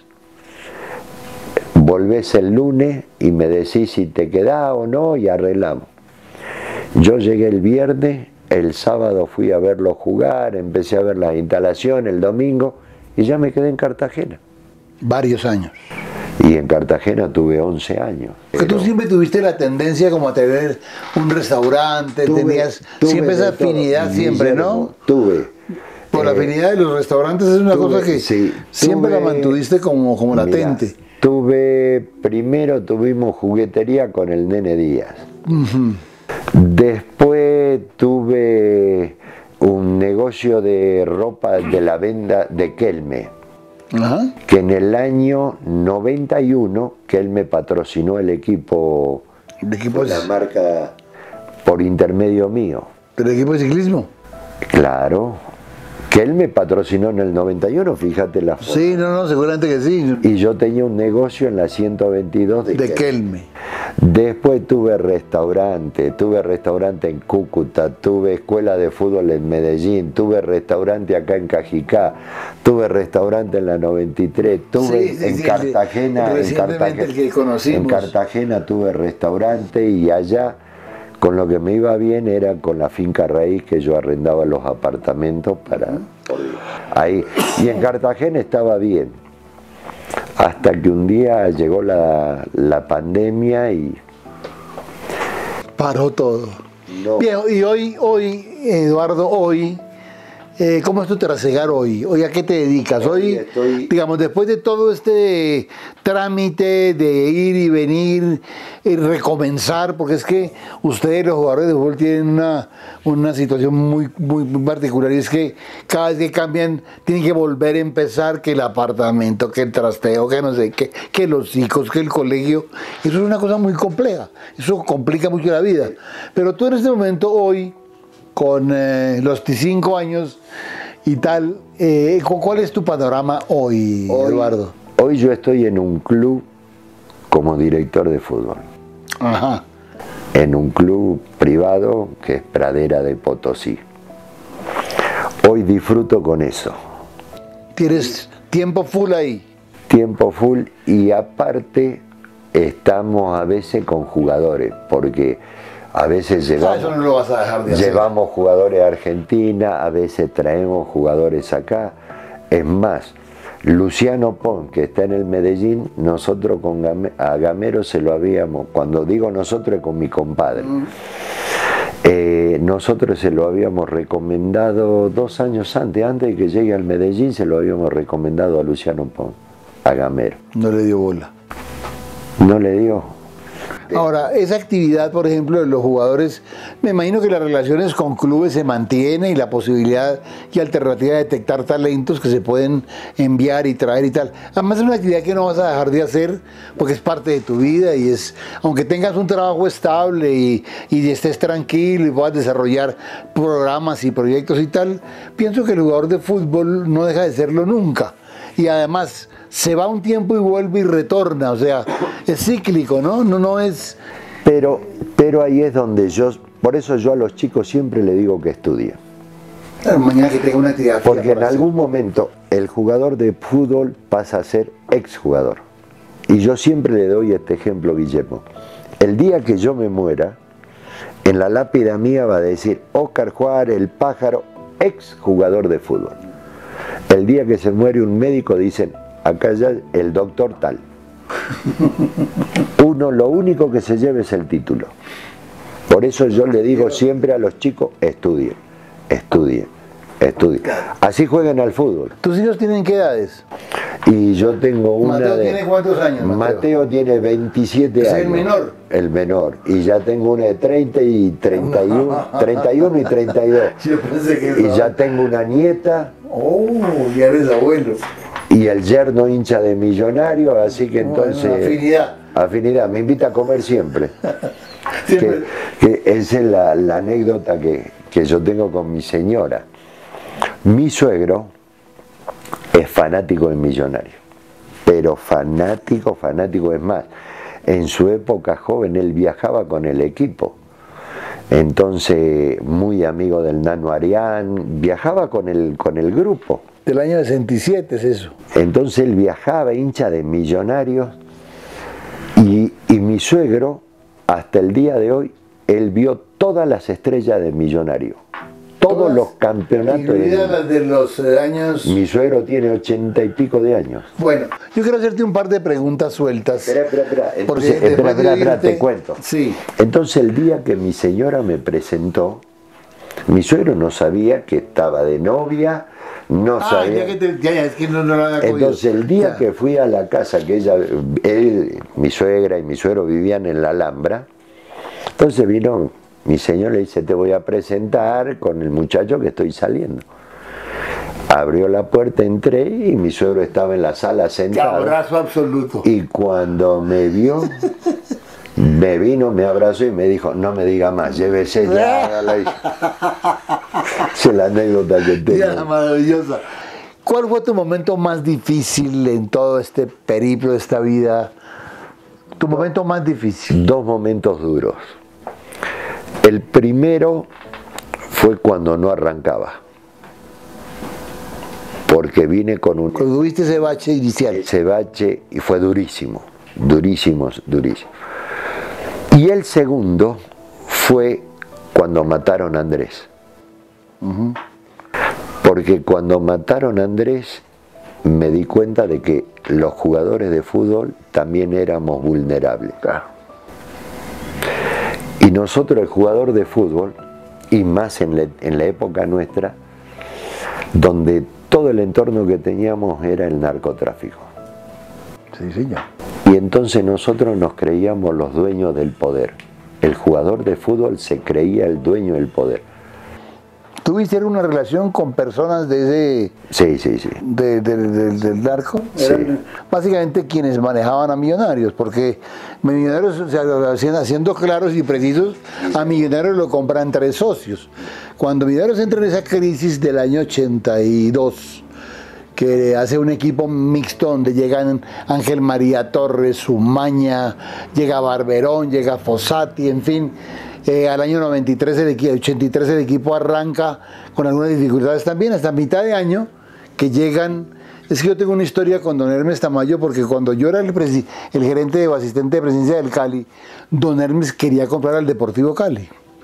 volvés el lunes y me decís si te quedás o no y arreglamos? Yo llegué el viernes, el sábado fui a verlo jugar, empecé a ver las instalaciones el domingo y ya me quedé en Cartagena. Varios años. Y en Cartagena tuve once años. Porque tú siempre tuviste la tendencia como a tener un restaurante, Tuve, tenías tuve siempre esa todo. afinidad, siempre, Guillermo, ¿no? Tuve. Por la eh, afinidad de los restaurantes es una tuve, cosa que sí, siempre tuve, la mantuviste como, como mirá, latente. Tuve, primero tuvimos juguetería con el Nene Díaz. Uh-huh. Después tuve un negocio de ropa de la venda de Kelme. Ajá. Que en el año noventa y uno, que él me patrocinó el equipo, ¿De equipo la de, marca por intermedio mío. del equipo de ciclismo? Claro, que él me patrocinó en el noventa y uno, fíjate la foto. Sí, no, no, seguramente que sí. Y yo tenía un negocio en la ciento veintidós de, De Kelme. Kelme. Después tuve restaurante, tuve restaurante en Cúcuta, tuve escuela de fútbol en Medellín, tuve restaurante acá en Cajicá, tuve restaurante en la noventa y tres, tuve Sí, sí, en sí, Cartagena, en Cartagena, el que conocimos. en Cartagena tuve restaurante y allá con lo que me iba bien era con la finca raíz que yo arrendaba los apartamentos para ahí. Y en Cartagena estaba bien. Hasta que un día llegó la, la pandemia y... Paró todo. No. Bien, y hoy, hoy, Eduardo, hoy, eh, ¿cómo es tu trasegar hoy? ¿Hoy a qué te dedicas? Hoy, Hoy estoy... digamos, después de todo este trámite de ir y venir y recomenzar, porque es que ustedes los jugadores de fútbol tienen una, una situación muy, muy, muy particular, y es que cada vez que cambian tienen que volver a empezar, que el apartamento, que el trasteo, que no sé qué, que los hijos, que el colegio. Eso es una cosa muy compleja, eso complica mucho la vida. Pero tú en este momento, hoy, con eh, los veinticinco años y tal, eh, ¿cuál es tu panorama hoy, hoy, Eduardo? Hoy yo estoy en un club como director de fútbol. Ajá. En un club privado que es Pradera de Potosí. Hoy disfruto con eso. ¿Tienes tiempo full ahí? Tiempo full y aparte estamos a veces con jugadores, porque a veces llevamos, Ah, eso no lo vas a dejar de hacer. llevamos jugadores a Argentina, a veces traemos jugadores acá. Es más, Luciano Pon, que está en el Medellín, nosotros con Game, a Gamero se lo habíamos, cuando digo nosotros es con mi compadre, mm. eh, nosotros se lo habíamos recomendado dos años antes, antes de que llegue al Medellín, se lo habíamos recomendado a Luciano Pon, a Gamero. No le dio bola. No le dio. Ahora, esa actividad, por ejemplo, de los jugadores, me imagino que las relaciones con clubes se mantienen y la posibilidad y alternativa de detectar talentos que se pueden enviar y traer y tal. Además es una actividad que no vas a dejar de hacer porque es parte de tu vida y es, aunque tengas un trabajo estable y, y estés tranquilo y puedas desarrollar programas y proyectos y tal, pienso que el jugador de fútbol no deja de serlo nunca. Y además se va un tiempo y vuelve y retorna, o sea, es cíclico, ¿no? No, no es... Pero, pero ahí es donde yo, por eso yo a los chicos siempre le digo que estudien. Claro, mañana que tenga una actividad. Porque en algún momento el jugador de fútbol pasa a ser exjugador. Y yo siempre le doy este ejemplo, Guillermo. El día que yo me muera, en la lápida mía va a decir Óscar Juárez, el pájaro, exjugador de fútbol. El día que se muere un médico dicen, acá ya el doctor tal. Uno lo único que se lleva es el título. Por eso yo le digo siempre a los chicos, estudien, estudien, estudien. Así jueguen al fútbol. ¿Tus hijos tienen qué edades? Y yo tengo una ¿Mateo de... tiene cuántos años, Mateo? Mateo tiene veintisiete ¿Es años. el menor? El menor. Y ya tengo una de treinta y treinta y uno, treinta y uno y treinta y dos. Yo pensé que y ya tengo una nieta. Oh, ya eres abuelo. Y el yerno hincha de Millonario, así que entonces... Bueno, afinidad. Afinidad, me invita a comer siempre. siempre. Que, que esa es la, la anécdota que, que yo tengo con mi señora. Mi suegro es fanático de Millonario, pero fanático, fanático es más. En su época joven él viajaba con el equipo. Entonces, muy amigo del Nano Arián, viajaba con el, con el grupo. Del año sesenta y siete es eso. Entonces él viajaba, hincha de Millonarios, y, y mi suegro, hasta el día de hoy, él vio todas las estrellas de Millonarios. todos ¿Todas? los campeonatos. Incluidas las de los eh, años... Mi suegro tiene ochenta y pico de años. Bueno, yo quiero hacerte un par de preguntas sueltas. Espera, espera, espera. Porque Entonces, espera, después de espera, espera, irte- te cuento. Sí. Entonces el día que mi señora me presentó, mi suegro no sabía que estaba de novia, no Ah, sabía. ya que te, ya, ya, es que no, no lo había cogido. Entonces el día Ya. que fui a la casa que ella, él, mi suegra y mi suegro vivían en la Alhambra, entonces vino mi señor, le dice, te voy a presentar con el muchacho que estoy saliendo. Abrió la puerta, entré y mi suegro estaba en la sala Qué sentado. abrazo absoluto. Y cuando me vio, me vino, me abrazó y me dijo, no me diga más, llévese ya. La hija. Esa es la anécdota que Tía, tengo. maravillosa. ¿Cuál fue tu momento más difícil en todo este periplo de esta vida? Tu momento más difícil. Dos momentos duros. El primero fue cuando no arrancaba. Porque vine con un Cuando tuviste ese bache inicial. ese bache y fue durísimo, durísimo, durísimo. Y el segundo fue cuando mataron a Andrés. Porque cuando mataron a Andrés me di cuenta de que los jugadores de fútbol también éramos vulnerables. Claro. Y nosotros, el jugador de fútbol, y más en la, en la época nuestra, donde todo el entorno que teníamos era el narcotráfico. Sí, señor. Y entonces nosotros nos creíamos los dueños del poder. El jugador de fútbol se creía el dueño del poder. ¿Tuviste una relación con personas de ese, Sí, sí, sí. de- de- de- del narco? Sí. Eran básicamente quienes manejaban a Millonarios, porque Millonarios, o sea, haciendo, haciendo claros y precisos, a Millonarios lo compran tres socios. Cuando Millonarios entra en esa crisis del año ochenta y dos, que hace un equipo mixto donde llegan Ángel María Torres, Umaña, llega Barberón, llega Fossati, en fin. Eh, al año noventa y tres, el equipo, ochenta y tres el equipo arranca con algunas dificultades también, hasta mitad de año, que llegan... Es que yo tengo una historia con don Hermes Tamayo, porque cuando yo era el, presi- el gerente o asistente de presidencia del Cali, don Hermes quería comprar al Deportivo Cali.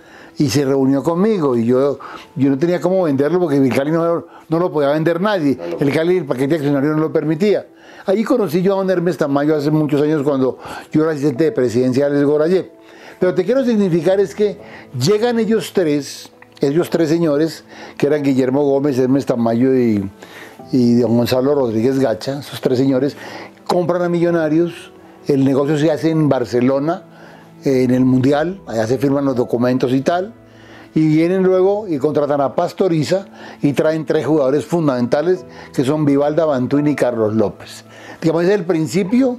Y se reunió conmigo y yo, yo no tenía cómo venderlo porque el Cali no, no lo podía vender nadie. El Cali, el paquete accionario no lo permitía. Ahí conocí yo a don Hermes Tamayo hace muchos años cuando yo era asistente de presidencia de Gorayé. Pero te quiero significar es que llegan ellos tres, ellos tres señores, que eran Guillermo Gómez, Hermes Tamayo y, y don Gonzalo Rodríguez Gacha, esos tres señores, compran a Millonarios, el negocio se hace en Barcelona, en el Mundial, allá se firman los documentos y tal, y vienen luego y contratan a Pastoriza y traen tres jugadores fundamentales que son Vivalda, Bantuin y Carlos López. Digamos, ese es el principio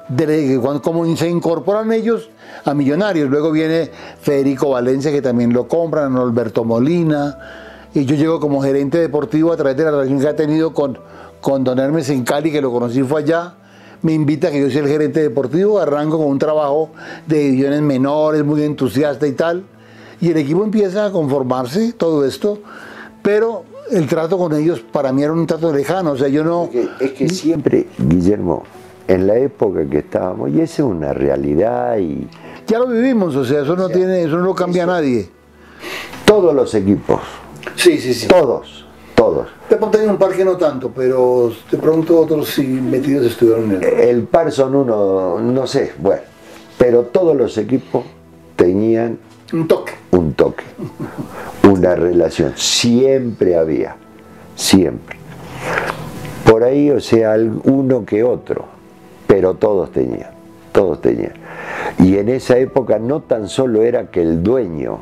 de cuando, como se incorporan ellos a Millonarios. Luego viene Federico Valencia, que también lo compran, Alberto Molina, y yo llego como gerente deportivo a través de la relación que ha tenido con, con don Hermes en Cali, que lo conocí fue allá. Me invita a que yo sea el gerente deportivo, arranco con un trabajo de divisiones menores, muy entusiasta y tal, y el equipo empieza a conformarse, todo esto, pero el trato con ellos para mí era un trato lejano, o sea, yo no... Es que, es que siempre, Guillermo, en la época que estábamos, y esa es una realidad, y Ya lo vivimos, o sea, eso no, O sea, tiene, eso no lo cambia eso- a nadie. todos los equipos, Sí, sí, sí. todos, todos. De pronto hay un par que no tanto, pero de pronto otros sí metidos estuvieron en él. El par son uno, no sé, bueno, pero todos los equipos tenían Un toque. un toque, una relación, siempre había, siempre. Por ahí, o sea, uno que otro, pero todos tenían, todos tenían. Y en esa época no tan solo era que el dueño,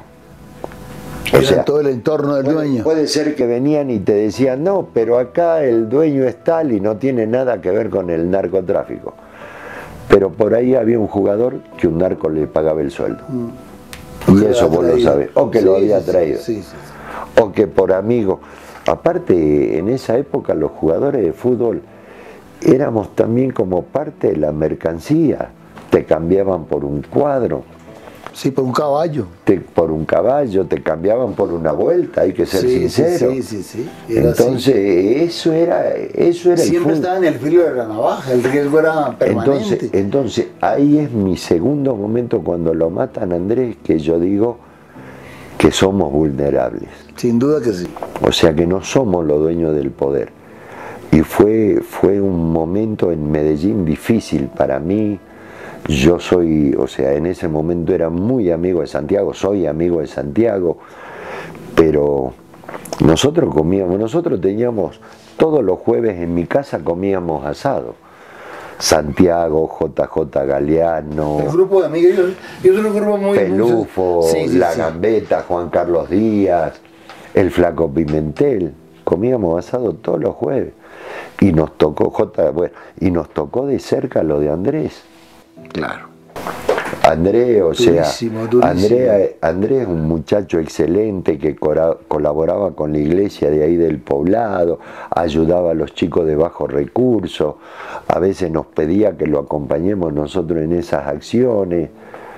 o Era sea, todo el entorno del puede, dueño. puede ser que venían y te decían, no, pero acá el dueño es tal y no tiene nada que ver con el narcotráfico. Pero por ahí había un jugador que un narco le pagaba el sueldo. O Y que eso lo vos había lo traído. sabés. O que Sí, lo había sí, sí, traído. sí, sí, sí. O que por amigo. Aparte, en esa época los jugadores de fútbol éramos también como parte de la mercancía. Te cambiaban por un cuadro, Sí, por un caballo. te- por un caballo, te cambiaban por una vuelta, hay que ser Sí, sí, sincero. sí, sí, sí. Era así. Entonces, eso era, eso era el Siempre fútbol. estaba en el filo de la navaja, el riesgo era permanente. Entonces, entonces, ahí es mi segundo momento cuando lo matan a Andrés, que yo digo, que somos vulnerables. Sin duda que sí. O sea que no somos los dueños del poder. Y fue, fue un momento en Medellín difícil para mí. Yo soy, o sea, en ese momento era muy amigo de Santiago, soy amigo de Santiago, pero nosotros comíamos, nosotros teníamos, todos los jueves en mi casa comíamos asado. Santiago, J J Galeano, el grupo de amigos, ellos, ellos son un grupo muy... Pelufo, sí, sí, La sí. Gambeta, Juan Carlos Díaz, el Flaco Pimentel, comíamos asado todos los jueves. Y nos tocó, J, bueno, y nos tocó de cerca lo de Andrés. Claro. Andrés, o sea, durísimo, durísimo. Andrés, Andrés es un muchacho excelente que cora, colaboraba con la iglesia de ahí del poblado, ayudaba a los chicos de bajos recursos, a veces nos pedía que lo acompañemos nosotros en esas acciones,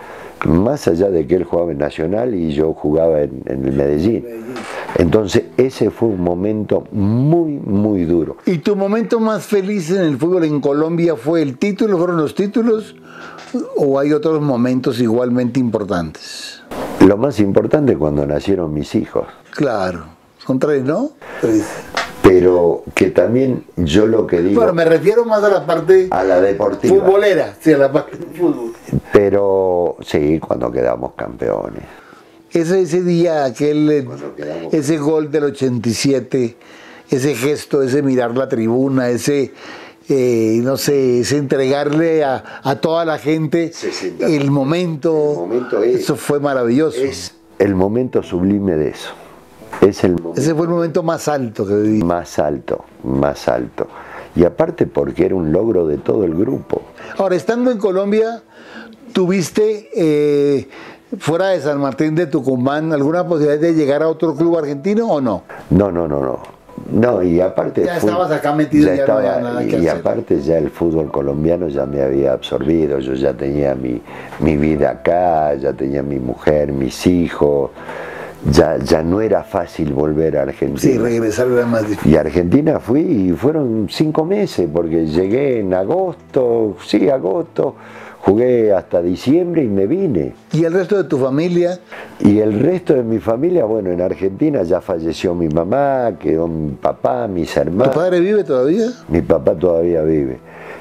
más allá de que él jugaba en Nacional y yo jugaba en, en el Medellín. Entonces ese fue un momento muy, muy duro. ¿Y tu momento más feliz en el fútbol en Colombia fue el título, fueron los títulos, o hay otros momentos igualmente importantes? Lo más importante es cuando nacieron mis hijos. Claro, son tres, ¿no? Tres. Pero que también yo lo que digo... Bueno, me refiero más a la parte... A la deportiva. Futbolera, sí, a la parte del fútbol. Pero sí, cuando quedamos campeones. Ese, ese día, aquel, quedamos... ese gol del ochenta y siete, ese gesto, ese mirar la tribuna, ese... Eh, no sé, es entregarle a, a toda la gente el momento, el momento es, eso fue maravilloso. Es el momento sublime de eso. Es el momento, ese fue el momento más alto que viví. Más alto, más alto. Y aparte porque era un logro de todo el grupo. Ahora, estando en Colombia, ¿tuviste, eh, fuera de San Martín de Tucumán, alguna posibilidad de llegar a otro club argentino o no? No, no, no, no. No, y aparte... Ya fui, estabas acá metido, ya, ya estaba, no había nada que y hacer. aparte ya el fútbol colombiano ya me había absorbido, yo ya tenía mi, mi vida acá, ya tenía mi mujer, mis hijos, ya, ya no era fácil volver a Argentina. Sí, regresar era más difícil. Y a Argentina fui y fueron cinco meses, porque llegué en agosto, sí, agosto, jugué hasta diciembre y me vine. ¿Y el resto de tu familia? Y el resto de mi familia, bueno, en Argentina ya falleció mi mamá, quedó mi papá, mis hermanos. ¿Tu padre vive todavía? Mi papá todavía vive.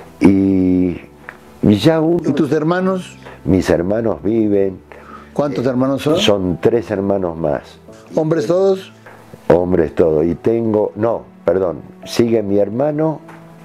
Y, y ya uno... ¿Y tus hermanos? Mis hermanos viven. ¿Cuántos hermanos son? Son tres hermanos más. ¿Hombres todos? Hombres todos. Y tengo, no, perdón, sigue mi hermano,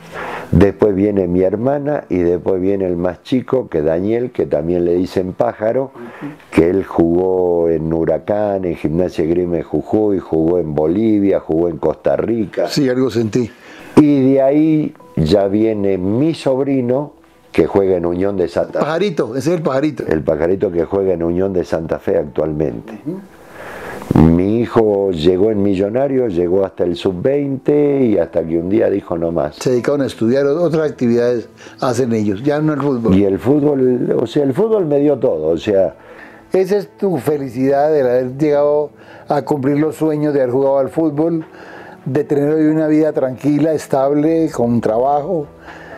después viene mi hermana y después viene el más chico, que Daniel, que también le dicen Pájaro, que él jugó en Huracán, en Gimnasia Grima de Jujuy, jugó en Bolivia, jugó en Costa Rica. Sí, algo sentí. Y de ahí ya viene mi sobrino, que juega en Unión de Santa Fe. Pajarito, ese es el Pajarito. El Pajarito que juega en Unión de Santa Fe actualmente. Uh-huh. Mi hijo llegó en Millonarios, llegó hasta el sub veinte y hasta que un día dijo no más. Se dedicaron a estudiar, otras actividades hacen ellos, ya no el fútbol. Y el fútbol, o sea, el fútbol me dio todo, o sea... Esa es tu felicidad de haber llegado a cumplir los sueños de haber jugado al fútbol, de tener hoy una vida tranquila, estable, con trabajo.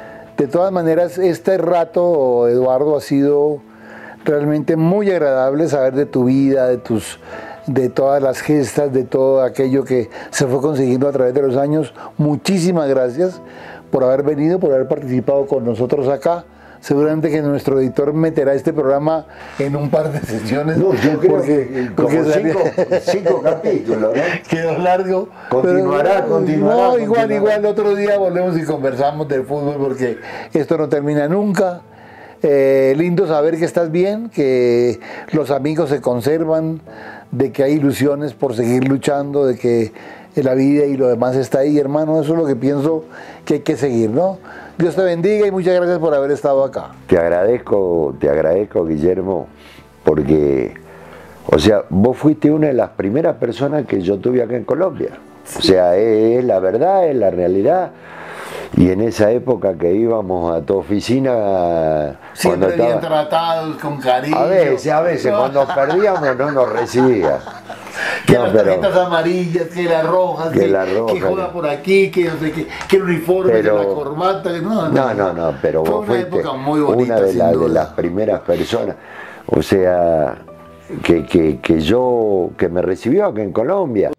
De todas maneras, este rato, Eduardo, ha sido realmente muy agradable saber de tu vida, de tus, de todas las gestas, de todo aquello que se fue consiguiendo a través de los años. Muchísimas gracias por haber venido, por haber participado con nosotros acá. Seguramente que nuestro editor meterá este programa en un par de sesiones. No, yo creo porque, que porque como cinco, cinco capítulos, ¿no? Quedó largo. Continuará, pero, continuará. No, igual, continuará. igual, otro día volvemos y conversamos del fútbol porque esto no termina nunca. Eh, lindo saber que estás bien, que los amigos se conservan, de que hay ilusiones por seguir luchando, de que la vida y lo demás está ahí, hermano. Eso es lo que pienso que hay que seguir, ¿no? Dios te bendiga y muchas gracias por haber estado acá. Te agradezco, te agradezco, Guillermo, porque, o sea, vos fuiste una de las primeras personas que yo tuve acá en Colombia. O sea, es, es la verdad, es la realidad. Y en esa época que íbamos a tu oficina... Siempre bien estaba, tratados, con cariño. A veces, a veces, cuando perdíamos no nos recibía. Que no, las tarjetas pero, amarillas, que las rojas, que, que, la roja, que juega por aquí, que no sé qué, que el uniforme, pero, que la corbata, que no, no, no, no, pero fue vos una fuiste época muy bonita, una de, la, sin duda. de las primeras personas, o sea, que, que, que yo, que me recibió acá en Colombia.